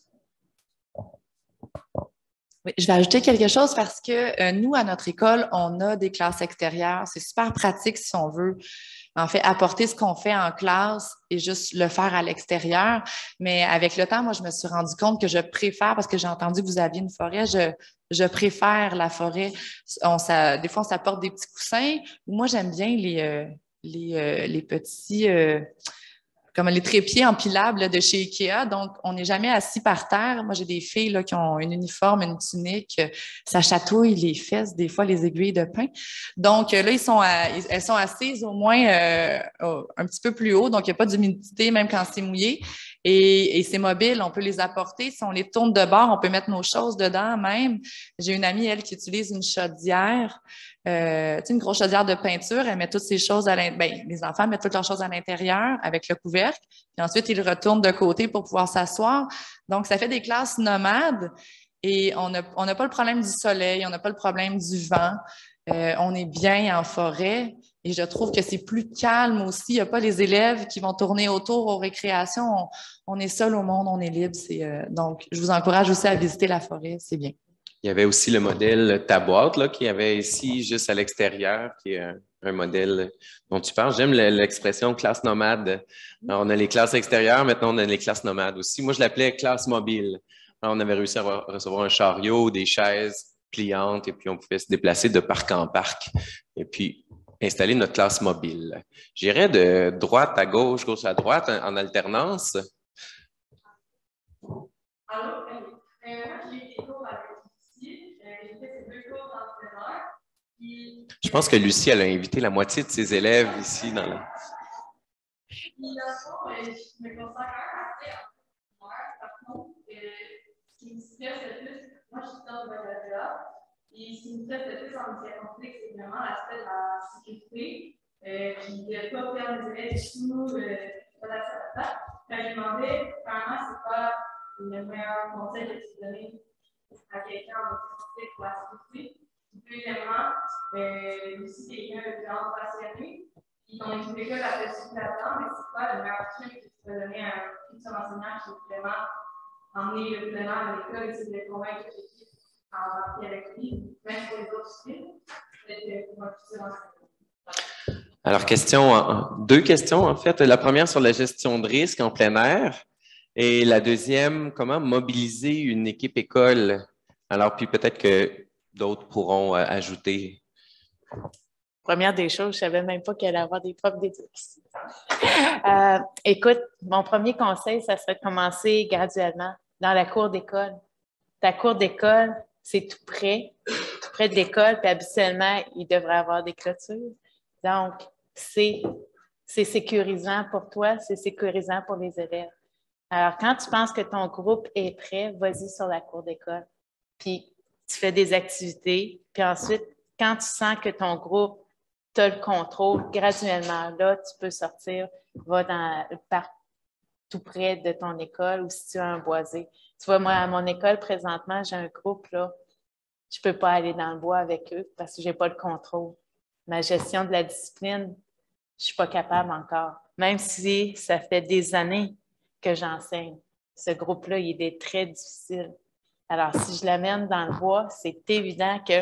Oui, je vais ajouter quelque chose parce que euh, nous, à notre école, on a des classes extérieures. C'est super pratique si on veut, en fait, apporter ce qu'on fait en classe et juste le faire à l'extérieur. Mais avec le temps, moi, je me suis rendu compte que je préfère, parce que j'ai entendu que vous aviez une forêt, je, je préfère la forêt. On, ça, des fois, on s'apporte des petits coussins. Moi, j'aime bien les, euh, les, euh, les petits... Euh, comme les trépieds empilables là, de chez Ikea. Donc, on n'est jamais assis par terre. Moi, j'ai des filles là, qui ont un uniforme, une tunique. Ça chatouille les fesses, des fois, les aiguilles de pain. Donc, là, ils sont à, elles sont assises au moins euh, un petit peu plus haut. Donc, il n'y a pas d'humidité, même quand c'est mouillé. Et, et c'est mobile, on peut les apporter. Si on les tourne de bord, on peut mettre nos choses dedans même. J'ai une amie, elle, qui utilise une chaudière. Euh, tu sais, une grosse chaudière de peinture, elle met toutes ses choses à l'intérieur. Ben, les enfants mettent toutes leurs choses à l'intérieur avec le couvercle, puis ensuite ils retournent de côté pour pouvoir s'asseoir. Donc, ça fait des classes nomades et on n'a on n'a pas le problème du soleil, on n'a pas le problème du vent. Euh, on est bien en forêt et je trouve que c'est plus calme aussi. Il n'y a pas les élèves qui vont tourner autour aux récréations. On, on est seul au monde, on est libre. Euh, donc, je vous encourage aussi à visiter la forêt, c'est bien. Il y avait aussi le modèle Ta boîte là, qu'il y avait ici, juste à l'extérieur, qui est un, un modèle dont tu parles. J'aime l'expression classe nomade. Alors, on a les classes extérieures, maintenant on a les classes nomades aussi. Moi, je l'appelais classe mobile. Alors, on avait réussi à recevoir un chariot, des chaises pliantes, et puis on pouvait se déplacer de parc en parc, et puis installer notre classe mobile. J'irais de droite à gauche, gauche à droite, en, en alternance. Allô? Euh, moi, j'ai été cours avec Lucie. J'ai fait ces deux cours d'entraîneur. Puis... Je pense que Lucie, elle a invité la moitié de ses élèves ici dans la... Puis, dans le fond, je me considère assez entraîneur. Par contre, euh, ce qui me stresse le plus, moi, je suis dans le baccalauréat. Et ce qui me stresse le plus en matière conflict, c'est vraiment l'aspect de la sécurité. Euh, puis de ne pas perdre les élèves sous euh, la salle. Je me demandais, vraiment, c'est quoi le meilleur conseil que tu donnes à quelqu'un en conflict pour la sécurité. Deuxièmement, euh, aussi quelqu'un de grande passionné. Puis ton équipe d'école a fait super là-dedans, mais c'est quoi le meilleur truc que tu peux donner à un futur enseignant qui veut vraiment emmener le plein à l'école et essayer de convaincre l'équipe à embarquer avec lui, même pour les autres sujets, peut-être pour un futur enseignant. Alors, question, deux questions en fait. La première sur la gestion de risque en plein air et la deuxième, comment mobiliser une équipe école. Alors, puis peut-être que d'autres pourront euh, ajouter. Première des choses, je ne savais même pas qu'il allait y avoir des profs d'éducation. euh, écoute, mon premier conseil, ça serait de commencer graduellement dans la cour d'école. Ta cour d'école, c'est tout près, tout près de l'école, puis habituellement, il devrait y avoir des clôtures. Donc, c'est sécurisant pour toi, c'est sécurisant pour les élèves. Alors, quand tu penses que ton groupe est prêt, vas-y sur la cour d'école. Puis, tu fais des activités. Puis ensuite, quand tu sens que ton groupe, tu as le contrôle, graduellement, là, tu peux sortir, va dans le parc tout près de ton école ou si tu as un boisé. Tu vois, moi, à mon école, présentement, j'ai un groupe, là, je ne peux pas aller dans le bois avec eux parce que je n'ai pas le contrôle. Ma gestion de la discipline, je ne suis pas capable encore. Même si ça fait des années que j'enseigne. Ce groupe-là, il est très difficile. Alors, si je l'amène dans le bois, c'est évident que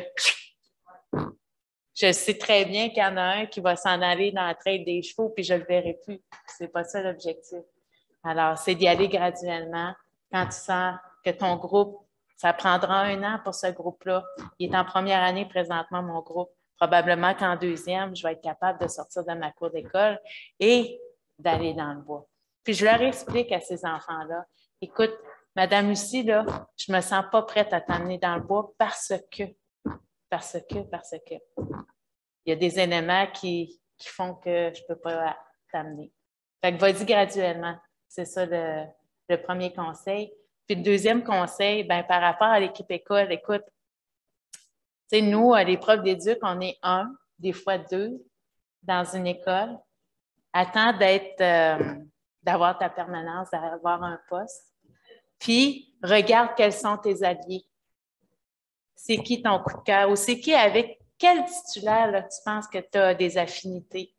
je sais très bien qu'il y en a un qui va s'en aller dans la traîne des chevaux puis je ne le verrai plus. Ce n'est pas ça l'objectif. Alors, c'est d'y aller graduellement. Quand tu sens que ton groupe, ça prendra un an pour ce groupe-là. Il est en première année présentement, mon groupe. Probablement qu'en deuxième, je vais être capable de sortir de ma cour d'école et d'aller dans le bois. Puis je leur explique à ces enfants-là, écoute, Madame Lucie, là, je ne me sens pas prête à t'amener dans le bois parce que, parce que, parce que. Il y a des éléments qui, qui font que je ne peux pas t'amener. Fait que vas-y graduellement. C'est ça le, le premier conseil. Puis le deuxième conseil, ben, par rapport à l'équipe école, écoute, tu sais, nous, les profs d'éduc, on est un, des fois deux, dans une école. Attends d'être euh, d'avoir ta permanence, d'avoir un poste. Puis, regarde quels sont tes alliés. C'est qui ton coup de cœur ou c'est qui avec quel titulaire là, tu penses que tu as des affinités?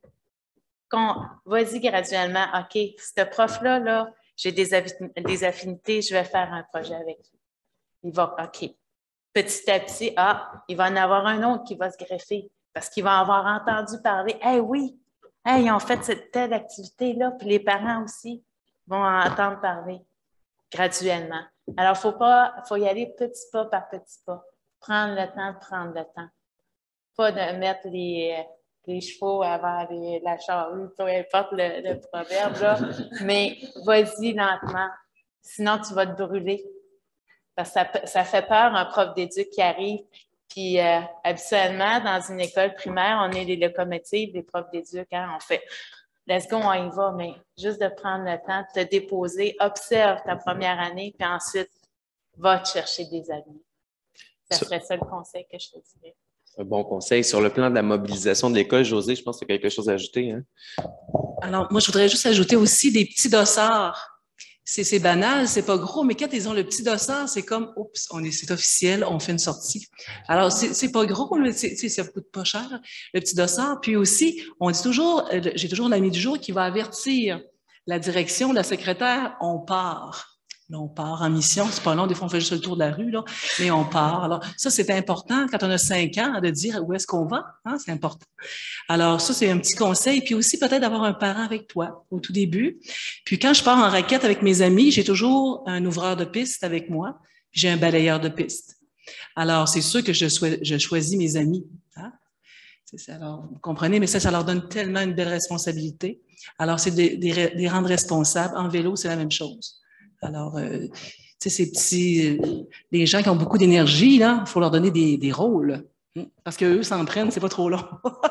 Vas-y graduellement. OK, ce prof-là, là, j'ai des, des affinités, je vais faire un projet avec lui. Il va, OK. Petit à petit, ah, il va en avoir un autre qui va se greffer parce qu'il va avoir entendu parler. Eh hey, oui, hey, ils ont fait cette telle activité-là, puis les parents aussi vont en entendre parler graduellement. Alors, il faut pas, faut y aller petit pas par petit pas. Prendre le temps de prendre le temps. Pas de mettre les, les chevaux avant les, la charrue, peu importe le, le proverbe, là. Mais vas-y lentement, sinon tu vas te brûler. Parce que ça, ça fait peur un prof d'éduc qui arrive. Puis euh, habituellement, dans une école primaire, on est les locomotives, les profs d'éduc, hein, on fait let's go, on y va, mais juste de prendre le temps de te déposer, observe ta première année, puis ensuite, va te chercher des amis. Ça serait ça le conseil que je te dirais. Un bon conseil. Sur le plan de la mobilisation de l'école, Josée, je pense que tu as quelque chose à ajouter. Hein? Alors, moi, je voudrais juste ajouter aussi des petits dossards. C'est banal, c'est pas gros, mais quand ils ont le petit dossard, c'est comme, oups, on est, c'est officiel, on fait une sortie. Alors, c'est pas gros, mais ça coûte pas cher, le petit dossard. Puis aussi, on dit toujours, j'ai toujours l'ami du jour qui va avertir la direction, la secrétaire, on part. Là, on part en mission, c'est pas long, des fois on fait juste le tour de la rue, là, mais on part. Alors, ça, c'est important quand on a cinq ans de dire où est-ce qu'on va, hein, c'est important. Alors, ça, c'est un petit conseil. Puis aussi, peut-être d'avoir un parent avec toi au tout début. Puis quand je pars en raquette avec mes amis, j'ai toujours un ouvreur de piste avec moi, puis j'ai un balayeur de piste. Alors, c'est sûr que je, je choisis mes amis. Hein? Alors, vous comprenez, mais ça, ça leur donne tellement une belle responsabilité. Alors, c'est de, de, de les rendre responsables. En vélo, c'est la même chose. Alors, euh, tu sais, ces petits, euh, les gens qui ont beaucoup d'énergie, là, il faut leur donner des, des rôles. Parce qu'eux s'en prennent, c'est pas trop long.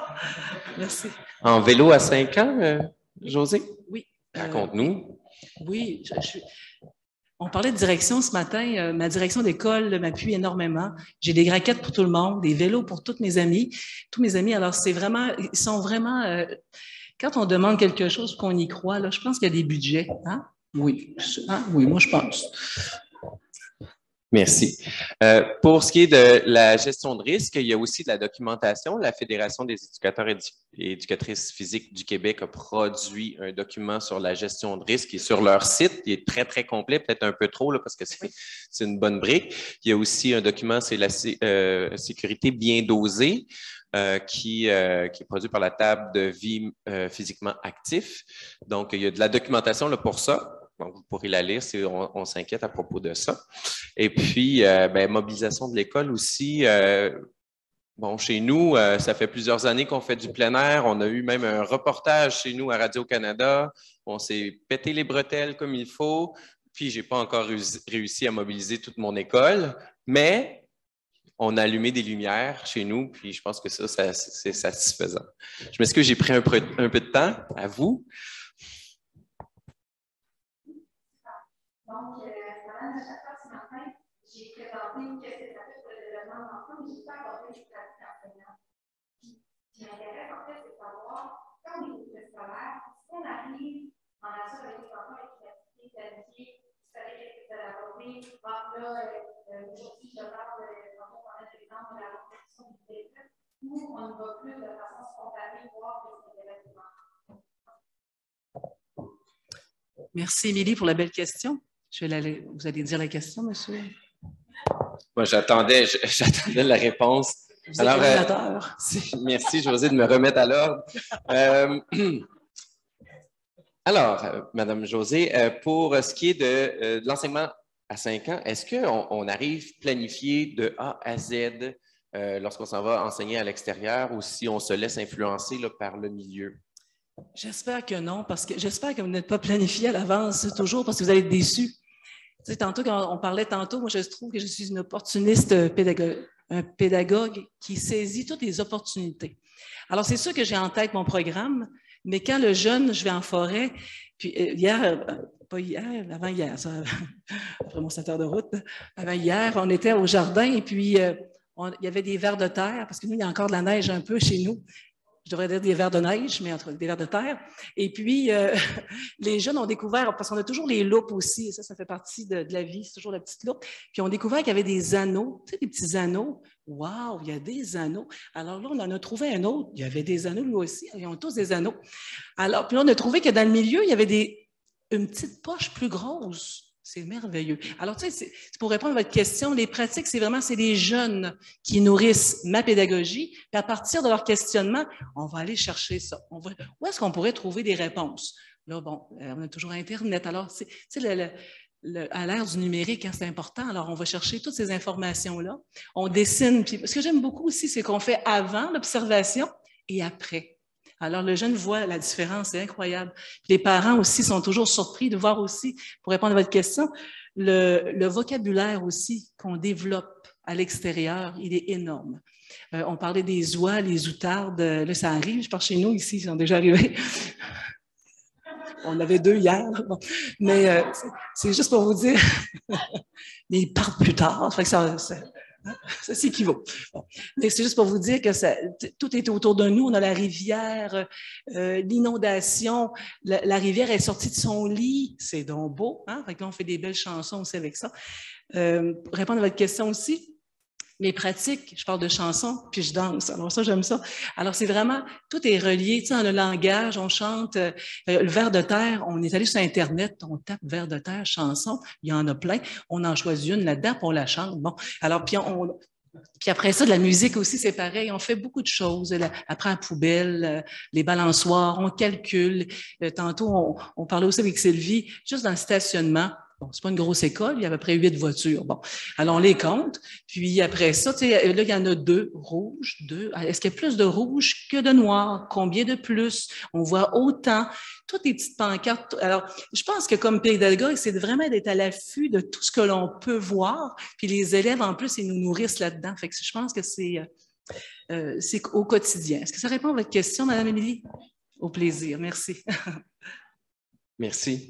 Merci. En vélo à cinq ans, euh, Josée? Oui. Raconte-nous. Euh, oui. Je, je, on parlait de direction ce matin. Euh, ma direction d'école m'appuie énormément. J'ai des raquettes pour tout le monde, des vélos pour toutes mes amies. Tous mes amis, alors c'est vraiment, ils sont vraiment... Euh, quand on demande quelque chose qu'on y croit, là, je pense qu'il y a des budgets, hein? Oui, ah, oui, moi je pense. Merci. Euh, pour ce qui est de la gestion de risque, il y a aussi de la documentation. La Fédération des éducateurs et éducatrices physiques du Québec a produit un document sur la gestion de risque qui est sur leur site. Il est très, très complet, peut-être un peu trop là, parce que c'est une bonne brique. Il y a aussi un document, c'est la euh, sécurité bien dosée. Euh, qui, euh, qui est produit par la table de vie euh, physiquement actif. Donc, il y a de la documentation là, pour ça. Donc, vous pourrez la lire si on, on s'inquiète à propos de ça. Et puis, euh, ben, mobilisation de l'école aussi. Euh, bon, chez nous, euh, ça fait plusieurs années qu'on fait du plein air. On a eu même un reportage chez nous à Radio-Canada. On s'est pété les bretelles comme il faut. Puis, je n'ai pas encore réussi à mobiliser toute mon école. Mais on a allumé des lumières chez nous, puis je pense que ça, ça c'est satisfaisant. Je m'excuse, j'ai pris un peu, un peu de temps. À vous. Donc, euh, pendant la chaque fois ce matin, j'ai présenté qu'est-ce que ça fait pour le développement de l'enfant, mais je n'ai pas abordé les pratiques enseignantes. Puis, ce qui m'intéresse, en fait, c'est de savoir, quand on est au scolaire, si on arrive en nature avec les enfants avec une activité planifiée, vous savez qu'est-ce que ça va aborder, ah, là, euh, aujourd'hui, je parle de de la réflexion du début, où on va plus de façon spontanée voir les événements. Merci, Émilie, pour la belle question. Je vais la, vous allez dire la question, monsieur? Moi, j'attendais j'attendais la réponse. Vous êtes euh, merci, Josée, de me remettre à l'ordre. Euh, alors, euh, Madame Josée, euh, pour ce qui est de, euh, de l'enseignement à cinq ans, est-ce qu'on on arrive planifié de A à Z euh, lorsqu'on s'en va enseigner à l'extérieur ou si on se laisse influencer là, par le milieu? J'espère que non, parce que j'espère que vous n'êtes pas planifié à l'avance toujours parce que vous allez être déçus. Tu sais, tantôt, quand on parlait tantôt, moi, je trouve que je suis une opportuniste pédagogue, un pédagogue qui saisit toutes les opportunités. Alors, c'est sûr que j'ai en tête mon programme, mais quand le jeune, je vais en forêt, puis euh, hier, pas hier, avant hier, ça, après mon sept heures de route, avant hier, on était au jardin et puis euh, on, il y avait des vers de terre, parce que nous, il y a encore de la neige un peu chez nous. je devrais dire des vers de neige, mais entre des vers de terre. Et puis, euh, les jeunes ont découvert, parce qu'on a toujours les loupes aussi, et ça, ça fait partie de, de la vie, c'est toujours la petite loupe. Puis, on a découvert qu'il y avait des anneaux, tu sais, des petits anneaux. Wow, il y a des anneaux. Alors là, on en a trouvé un autre. Il y avait des anneaux, lui aussi. Ils ont tous des anneaux. Alors, puis là, on a trouvé que dans le milieu, il y avait des, une petite poche plus grosse. C'est merveilleux. Alors, tu sais, c'est, pour répondre à votre question, les pratiques, c'est vraiment, c'est les jeunes qui nourrissent ma pédagogie. Puis à partir de leur questionnement, on va aller chercher ça. On va, où est-ce qu'on pourrait trouver des réponses? Là, bon, on a toujours Internet. Alors, tu sais, le, le, le, à l'ère du numérique, hein, c'est important. Alors, on va chercher toutes ces informations-là. On dessine. Puis, ce que j'aime beaucoup aussi, c'est qu'on fait avant l'observation et après. Alors, le jeune voit la différence, c'est incroyable. Les parents aussi sont toujours surpris de voir aussi, pour répondre à votre question, le, le vocabulaire aussi qu'on développe à l'extérieur, il est énorme. Euh, on parlait des oies, les outardes, là, ça arrive, je pense chez nous, ici, ils sont déjà arrivés. On avait deux hier, bon. Mais euh, c'est juste pour vous dire, mais ils partent plus tard, ça fait que ça... ça Ça s'équivaut. Bon. Mais c'est juste pour vous dire que ça, tout est autour de nous. On a la rivière, euh, l'inondation. La, la rivière est sortie de son lit. C'est donc beau. Hein? Fait que là, on fait des belles chansons aussi avec ça. Euh, pour répondre à votre question aussi, mes pratiques, je parle de chansons, puis je danse. Alors ça, j'aime ça. Alors c'est vraiment, tout est relié. Tu sais, dans le langage, on chante euh, le vers de terre. On est allé sur Internet, on tape vers de terre, chanson. Il y en a plein. On en choisit une là-dedans, puis on la chante. Bon, alors puis on, puis après ça, de la musique aussi, c'est pareil. On fait beaucoup de choses. La, après la poubelle, euh, les balançoires, on calcule. Euh, tantôt, on, on parlait aussi avec Sylvie, juste dans le stationnement. Bon, c'est pas une grosse école, il y a à peu près huit voitures. Bon, alors on les compte. Puis après ça, tu sais, là, il y en a deux rouges, deux. Est-ce qu'il y a plus de rouges que de noirs? Combien de plus? On voit autant. Toutes les petites pancartes. Alors, je pense que comme pédagogue, c'est vraiment d'être à l'affût de tout ce que l'on peut voir. Puis les élèves, en plus, ils nous nourrissent là-dedans. Fait que je pense que c'est, euh, c'est au quotidien. Est-ce que ça répond à votre question, Madame Émilie? Au plaisir. Merci. Merci.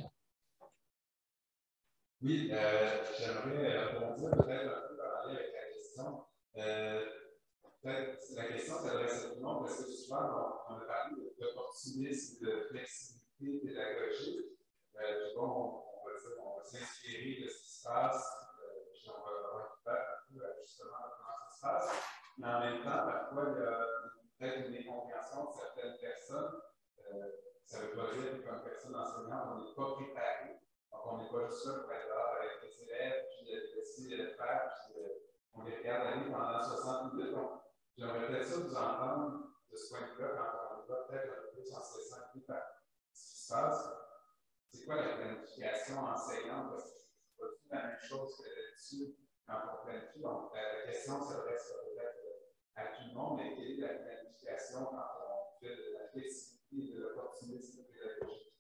Oui, euh, j'aimerais rebondir peut-être un peu parler avec la question. Euh, peut-être la question s'adresse à tout le monde parce que souvent on, on a parlé d'opportunisme, de flexibilité pédagogique. Euh, bon, on, on va dire, on va s'inspirer de ce qui se passe, euh, puis on va récupérer un peu justement comment ça se passe. Mais en même temps, parfois, il y a peut-être une incompréhension de certaines personnes. Euh, ça veut pas dire que comme personne enseignante, on n'est pas préparé. Donc, on n'est pas juste là pour être là avec les élèves, puis de laisser les faire, puis de, on les regarde aller pendant soixante minutes. Donc, j'aimerais peut-être ça vous entendre de ce point de vue-là, quand on va peut-être un peu plus en se laissant guider par ce qui se passe. C'est quoi la planification enseignante? Parce que c'est pas tout la même chose que là-dessus quand on planifie. Donc, la, la question s'adresse peut-être à tout le monde, mais quelle est la planification quand on fait de la flexibilité et de l'opportunisme pédagogique?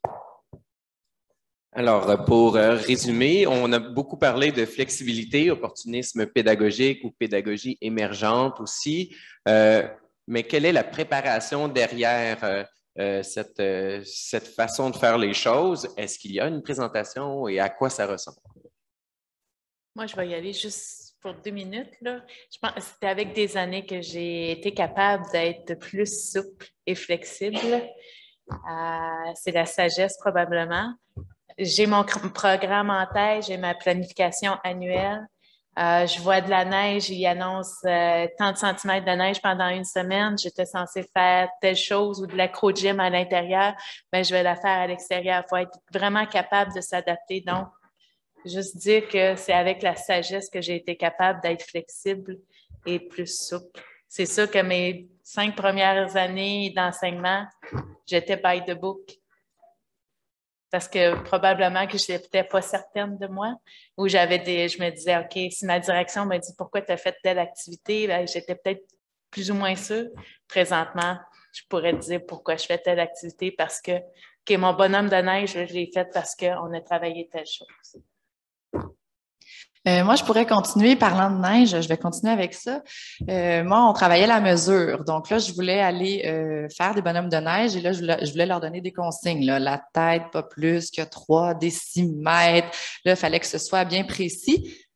Alors, pour résumer, on a beaucoup parlé de flexibilité, opportunisme pédagogique ou pédagogie émergente aussi. Euh, mais quelle est la préparation derrière euh, euh, cette, euh, cette façon de faire les choses? Est-ce qu'il y a une présentation et à quoi ça ressemble? Moi, je vais y aller juste pour deux minutes. Là. Je pense que c'était avec des années que j'ai été capable d'être plus souple et flexible. Euh, c'est la sagesse probablement. J'ai mon programme en tête, j'ai ma planification annuelle. Euh, je vois de la neige, il annonce euh, tant de centimètres de neige pendant une semaine. J'étais censée faire telle chose ou de l'acro-gym à l'intérieur, mais je vais la faire à l'extérieur. Il faut être vraiment capable de s'adapter. Donc, juste dire que c'est avec la sagesse que j'ai été capable d'être flexible et plus souple. C'est sûr que mes cinq premières années d'enseignement, j'étais by the book. Parce que probablement que je n'étais pas certaine de moi, ou j'avais des, je me disais, OK, si ma direction me dit pourquoi tu as fait telle activité, ben, j'étais peut-être plus ou moins sûre. Présentement, je pourrais te dire pourquoi je fais telle activité, parce que, OK, mon bonhomme de neige, je l'ai fait parce qu'on a travaillé telle chose. Euh, moi, je pourrais continuer parlant de neige. Je vais continuer avec ça. Euh, moi, on travaillait la mesure. Donc là, je voulais aller euh, faire des bonhommes de neige et là, je voulais, je voulais leur donner des consignes. Là. La tête, pas plus que trois décimètres. Là, il fallait que ce soit bien précis.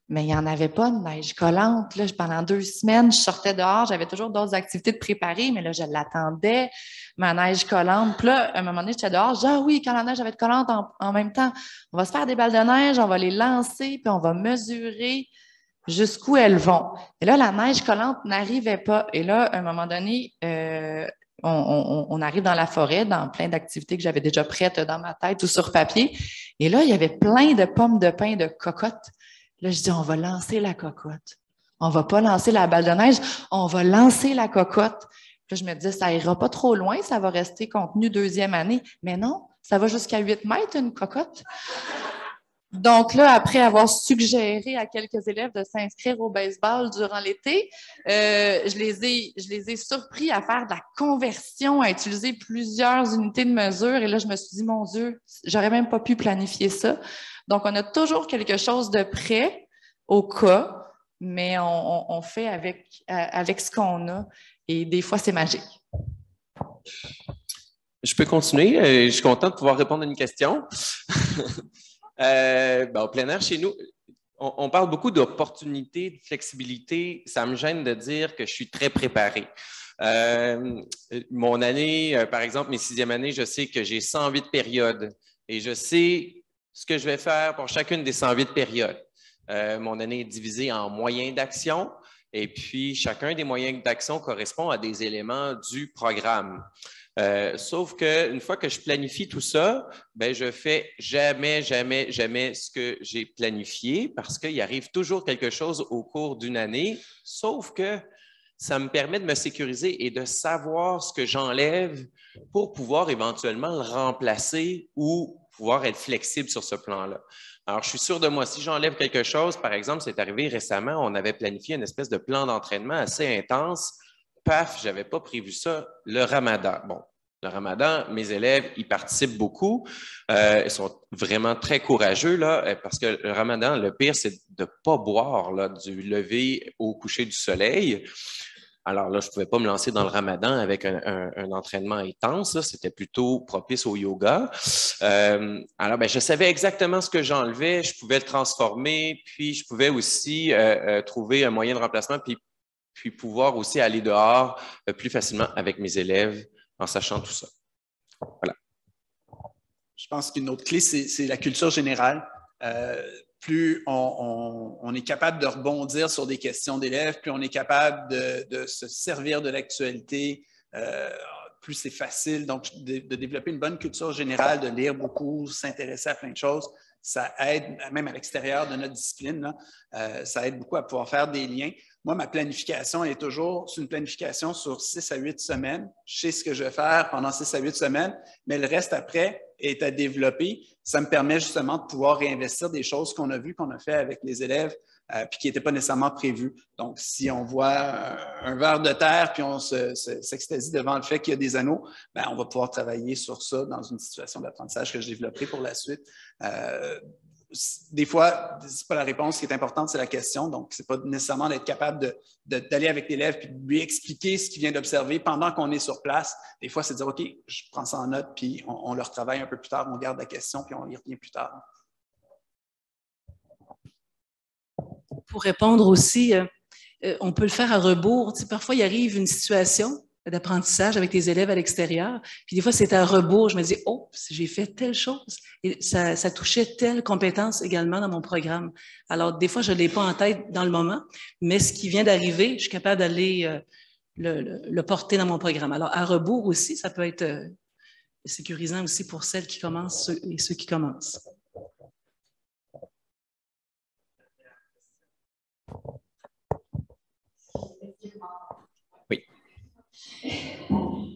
mais il n'y en avait pas de neige collante. Là, pendant deux semaines, je sortais dehors, j'avais toujours d'autres activités de préparer, mais là, je l'attendais, ma neige collante. Puis là, à un moment donné, j'étais dehors, je dis, ah oui, quand la neige va être collante, en, en même temps, on va se faire des balles de neige, on va les lancer, puis on va mesurer jusqu'où elles vont. Et là, la neige collante n'arrivait pas. Et là, à un moment donné, euh, on, on, on arrive dans la forêt, dans plein d'activités que j'avais déjà prêtes dans ma tête ou sur papier. Et là, il y avait plein de pommes de pin de cocotte. Là, je dis, on va lancer la cocotte. On va pas lancer la balle de neige, on va lancer la cocotte. Là, je me disais, ça ira pas trop loin, ça va rester contenu deuxième année. Mais non, ça va jusqu'à huit mètres, une cocotte. Donc là, après avoir suggéré à quelques élèves de s'inscrire au baseball durant l'été, euh, je les ai, je les ai surpris à faire de la conversion, à utiliser plusieurs unités de mesure. Et là, je me suis dit, mon Dieu, j'aurais même pas pu planifier ça. Donc, on a toujours quelque chose de prêt au cas, mais on, on, on fait avec, avec ce qu'on a. Et des fois, c'est magique. Je peux continuer. Je suis content de pouvoir répondre à une question. Euh, ben, au plein air, chez nous, on, on parle beaucoup d'opportunités, de flexibilité. Ça me gêne de dire que je suis très préparé. Euh, mon année, euh, par exemple, mes sixième années, je sais que j'ai cent huit périodes et je sais ce que je vais faire pour chacune des cent huit périodes. Euh, mon année est divisée en moyens d'action et puis chacun des moyens d'action correspond à des éléments du programme. Euh, sauf qu'une fois que je planifie tout ça, ben je fais jamais, jamais, jamais ce que j'ai planifié parce qu'il arrive toujours quelque chose au cours d'une année, sauf que ça me permet de me sécuriser et de savoir ce que j'enlève pour pouvoir éventuellement le remplacer ou pouvoir être flexible sur ce plan-là. Alors, je suis sûr de moi, si j'enlève quelque chose, par exemple, c'est arrivé récemment, on avait planifié une espèce de plan d'entraînement assez intense. Paf, je n'avais pas prévu ça, le ramadan. Bon, le ramadan, mes élèves, ils participent beaucoup. Euh, ils sont vraiment très courageux, là, parce que le ramadan, le pire, c'est de ne pas boire là, du lever au coucher du soleil. Alors là, je ne pouvais pas me lancer dans le ramadan avec un, un, un entraînement intense. C'était plutôt propice au yoga. Euh, alors, ben, je savais exactement ce que j'enlevais. Je pouvais le transformer, puis je pouvais aussi euh, euh, trouver un moyen de remplacement, puis puis pouvoir aussi aller dehors euh, plus facilement avec mes élèves en sachant tout ça. Voilà. Je pense qu'une autre clé, c'est la culture générale. Euh, plus on, on, on est capable de rebondir sur des questions d'élèves, plus on est capable de, de se servir de l'actualité, euh, plus c'est facile. Donc, de, de développer une bonne culture générale, de lire beaucoup, s'intéresser à plein de choses, ça aide, même à l'extérieur de notre discipline, là, euh, ça aide beaucoup à pouvoir faire des liens. Moi, ma planification est toujours c'est une planification sur six à huit semaines. Je sais ce que je vais faire pendant six à huit semaines, mais le reste après est à développer. Ça me permet justement de pouvoir réinvestir des choses qu'on a vues, qu'on a fait avec les élèves, euh, puis qui n'étaient pas nécessairement prévues. Donc, si on voit un, un ver de terre, puis on se, se, s'extasie devant le fait qu'il y a des anneaux, ben, on va pouvoir travailler sur ça dans une situation d'apprentissage que je développerai pour la suite. Euh, Des fois, ce n'est pas la réponse qui est importante, c'est la question. Donc, ce n'est pas nécessairement d'être capable de, de, d'aller avec l'élève et de lui expliquer ce qu'il vient d'observer pendant qu'on est sur place. Des fois, c'est de dire, OK, je prends ça en note, puis on, on le retravaille un peu plus tard, on garde la question, puis on y revient plus tard. Pour répondre aussi, euh, on peut le faire à rebours. Tu sais, parfois, il arrive une situation d'apprentissage avec tes élèves à l'extérieur. Puis des fois, c'est à rebours. Je me dis, oh, j'ai fait telle chose. Et ça, ça touchait telle compétence également dans mon programme. Alors, des fois, je ne l'ai pas en tête dans le moment, mais ce qui vient d'arriver, je suis capable d'aller euh, le, le, le porter dans mon programme. Alors, à rebours aussi, ça peut être euh, sécurisant aussi pour celles qui commencent ceux, et ceux qui commencent. Oui. Euh,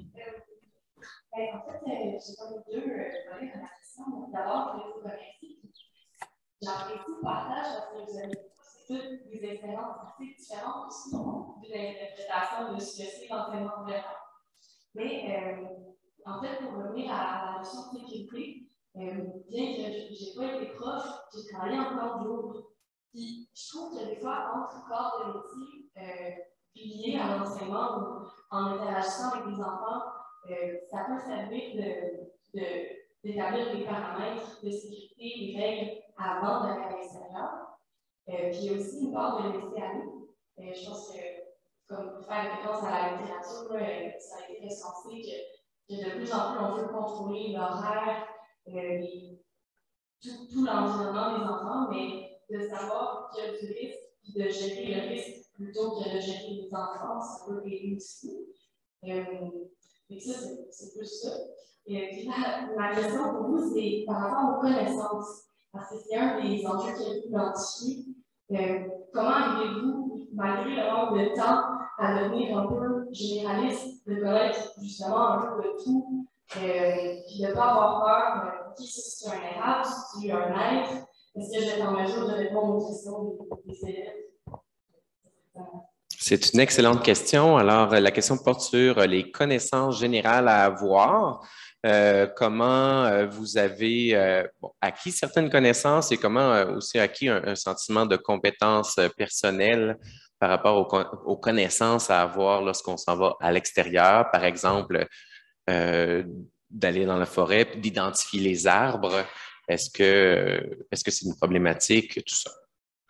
en fait, euh, j'ai comme deux volets dans ma question. D'abord, je voulais vous remercier. J'apprécie le partage parce que vous avez toutes des expériences assez différentes aussi de l'interprétation de ce que c'est l'enseignement ouvert. Mais euh, en fait, pour revenir à la notion de sécurité, euh, bien que je n'ai pas été prof, j'ai travaillé en plan de jour. Puis je trouve que des fois, entre corps de métier, euh, lié à l'enseignement ou en interagissant avec des enfants, euh, ça peut servir de, de, d'établir des paramètres de sécurité, des règles avant d'aller à l'extérieur. Euh, puis il y a aussi une part de laisser aller. Euh, je pense que, comme pour faire référence à la littérature, là, ça a été recensé que, que de plus en plus on veut contrôler l'horaire, euh, les, tout, tout l'environnement des enfants, mais de savoir qu'il y a du risque, puis de gérer le risque plutôt que de gérer les enfants, ça peut aider aussi. Euh, et ça, c'est plus ça. Et puis là, ma question pour vous, c'est par rapport aux connaissances, parce que c'est un des enjeux qui a été identifié. Euh, comment arrivez-vous, malgré le manque de temps, à devenir un peu généraliste, de connaître justement un peu de tout, euh, puis de ne pas avoir peur, euh, qui si c'est un érable, si c'est un être, est-ce que je vais être en mesure de répondre aux questions des, des élèves? C'est une excellente question. Alors, la question porte sur les connaissances générales à avoir. Euh, comment euh, vous avez euh, bon, acquis certaines connaissances et comment euh, aussi acquis un, un sentiment de compétence euh, personnelle par rapport aux, aux connaissances à avoir lorsqu'on s'en va à l'extérieur, par exemple, euh, d'aller dans la forêt, d'identifier les arbres. Est-ce que, est-ce que c'est une problématique, tout ça?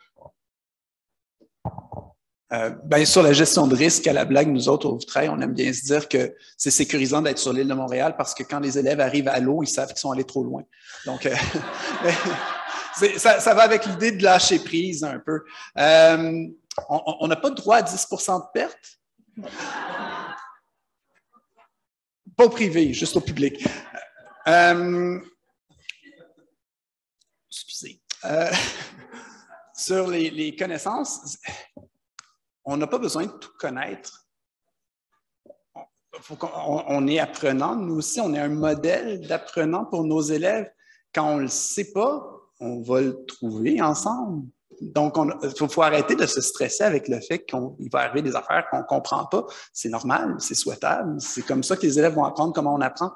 Euh, ben, sur la gestion de risque, à la blague, nous autres au Vitrail, on aime bien se dire que c'est sécurisant d'être sur l'île de Montréal parce que quand les élèves arrivent à l'eau, ils savent qu'ils sont allés trop loin. Donc, euh, ça, ça va avec l'idée de lâcher prise un peu. Euh, on n'a pas de droit à dix pour cent de perte? Pas au privé, juste au public. Euh, excusez. Euh, sur les, les connaissances, on n'a pas besoin de tout connaître. Faut qu'on, on est apprenant, nous aussi, on est un modèle d'apprenant pour nos élèves. Quand on ne le sait pas, on va le trouver ensemble. Donc, il faut, faut arrêter de se stresser avec le fait qu'il va arriver des affaires qu'on ne comprend pas. C'est normal, c'est souhaitable. C'est comme ça que les élèves vont apprendre comment on apprend.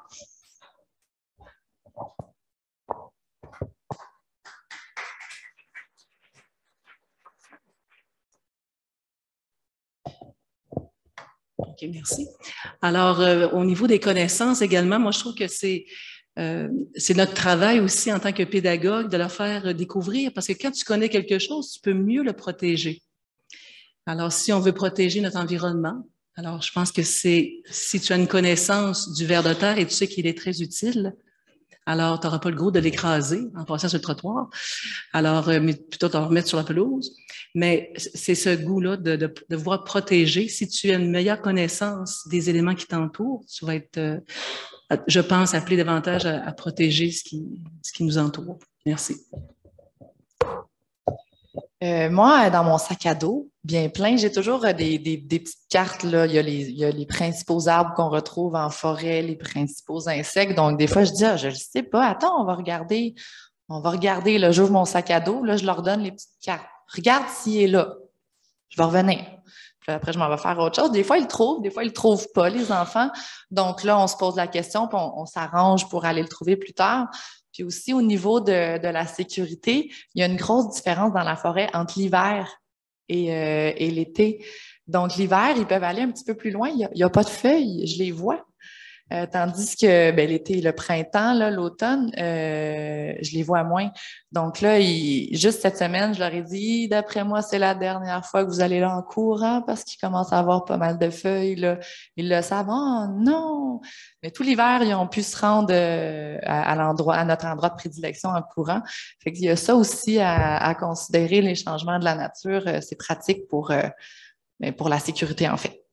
OK, merci. Alors, euh, au niveau des connaissances également, moi, je trouve que c'est euh, c'est notre travail aussi en tant que pédagogue de leur faire découvrir, parce que quand tu connais quelque chose, tu peux mieux le protéger. Alors, si on veut protéger notre environnement, alors je pense que c'est, si tu as une connaissance du ver de terre et tu sais qu'il est très utile, alors tu n'auras pas le goût de l'écraser en passant sur le trottoir, alors mais plutôt de le remettre sur la pelouse. Mais c'est ce goût-là de, de, de vouloir protéger. Si tu as une meilleure connaissance des éléments qui t'entourent, tu vas être, euh, je pense, appelé davantage à, à protéger ce qui, ce qui nous entoure. Merci. Euh, moi, dans mon sac à dos, bien plein, j'ai toujours des, des, des petites cartes. Là. Il y a les, il y a les principaux arbres qu'on retrouve en forêt, les principaux insectes. Donc, des fois, je dis, ah, je ne sais pas, attends, on va regarder. On va regarder. Là, j'ouvre mon sac à dos, là, je leur donne les petites cartes. Regarde s'il est là. Je vais revenir. Puis après, je m'en vais faire autre chose. Des fois, ils le trouvent, des fois, ils ne le trouvent pas, les enfants. Donc là, on se pose la question, puis on, on s'arrange pour aller le trouver plus tard. Puis aussi, au niveau de, de la sécurité, il y a une grosse différence dans la forêt entre l'hiver et, euh, et l'été. Donc, l'hiver, ils peuvent aller un petit peu plus loin. Il n'y a, a pas de feuilles, je les vois. Euh, tandis que ben, l'été, le printemps, là, l'automne, euh, je les vois moins. Donc là, il, juste cette semaine, je leur ai dit, d'après moi, c'est la dernière fois que vous allez là en courant parce qu'ils commencent à avoir pas mal de feuilles. Là. Ils le savent. Oh non! Mais tout l'hiver, ils ont pu se rendre euh, à, à l'endroit, à notre endroit de prédilection en courant. Fait qu'il y a ça aussi à, à considérer, les changements de la nature. Euh, c'est pratique pour, euh, pour la sécurité, en fait.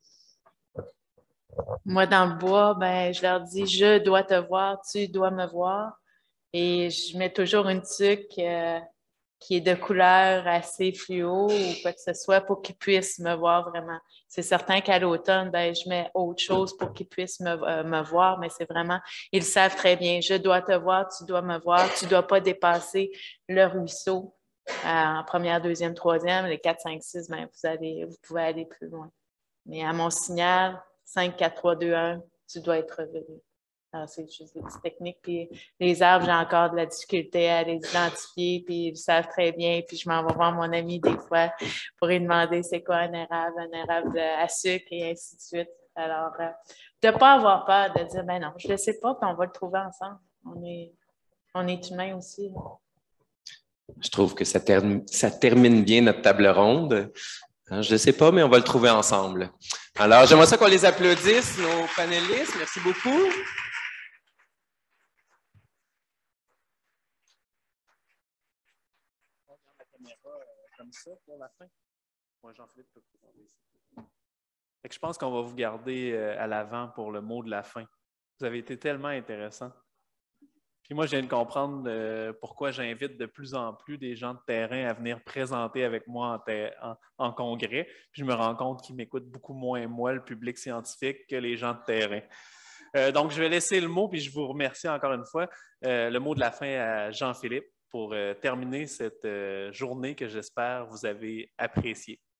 Moi, dans le bois, ben, je leur dis « je dois te voir, tu dois me voir ». Et je mets toujours une tuque euh, qui est de couleur assez fluo ou quoi que ce soit pour qu'ils puissent me voir vraiment. C'est certain qu'à l'automne, ben, je mets autre chose pour qu'ils puissent me, euh, me voir, mais c'est vraiment, ils savent très bien « je dois te voir, tu dois me voir, tu ne dois pas dépasser le ruisseau euh, en première, deuxième, troisième, les quatre, cinq, six, ben, vous, allez, vous pouvez aller plus loin. Mais à mon signal, cinq, quatre, trois, deux, un, tu dois être revenu. Alors, c'est juste des petites techniques. Puis les arbres, j'ai encore de la difficulté à les identifier, puis ils savent très bien. Puis je m'en vais voir mon ami des fois pour lui demander c'est quoi un érable, un érable à sucre et ainsi de suite. Alors, euh, de ne pas avoir peur de dire, ben non, je ne le sais pas, puis on va le trouver ensemble. On est, on est humain aussi. Je trouve que ça, term ça termine bien notre table ronde. Je ne sais pas, mais on va le trouver ensemble. Alors, j'aimerais ça qu'on les applaudisse, nos panélistes. Merci beaucoup. Comme ça pour la fin. Moi, Jean-Philippe peut prendre ici. Fait que je pense qu'on va vous garder euh, à l'avant pour le mot de la fin. Vous avez été tellement intéressants. Puis moi, je viens de comprendre euh, pourquoi j'invite de plus en plus des gens de terrain à venir présenter avec moi en, en, en congrès. Puis je me rends compte qu'ils m'écoutent beaucoup moins, moi, le public scientifique, que les gens de terrain. Euh, donc, je vais laisser le mot, puis je vous remercie encore une fois. Euh, le mot de la fin à Jean-Philippe pour euh, terminer cette euh, journée que j'espère vous avez appréciée.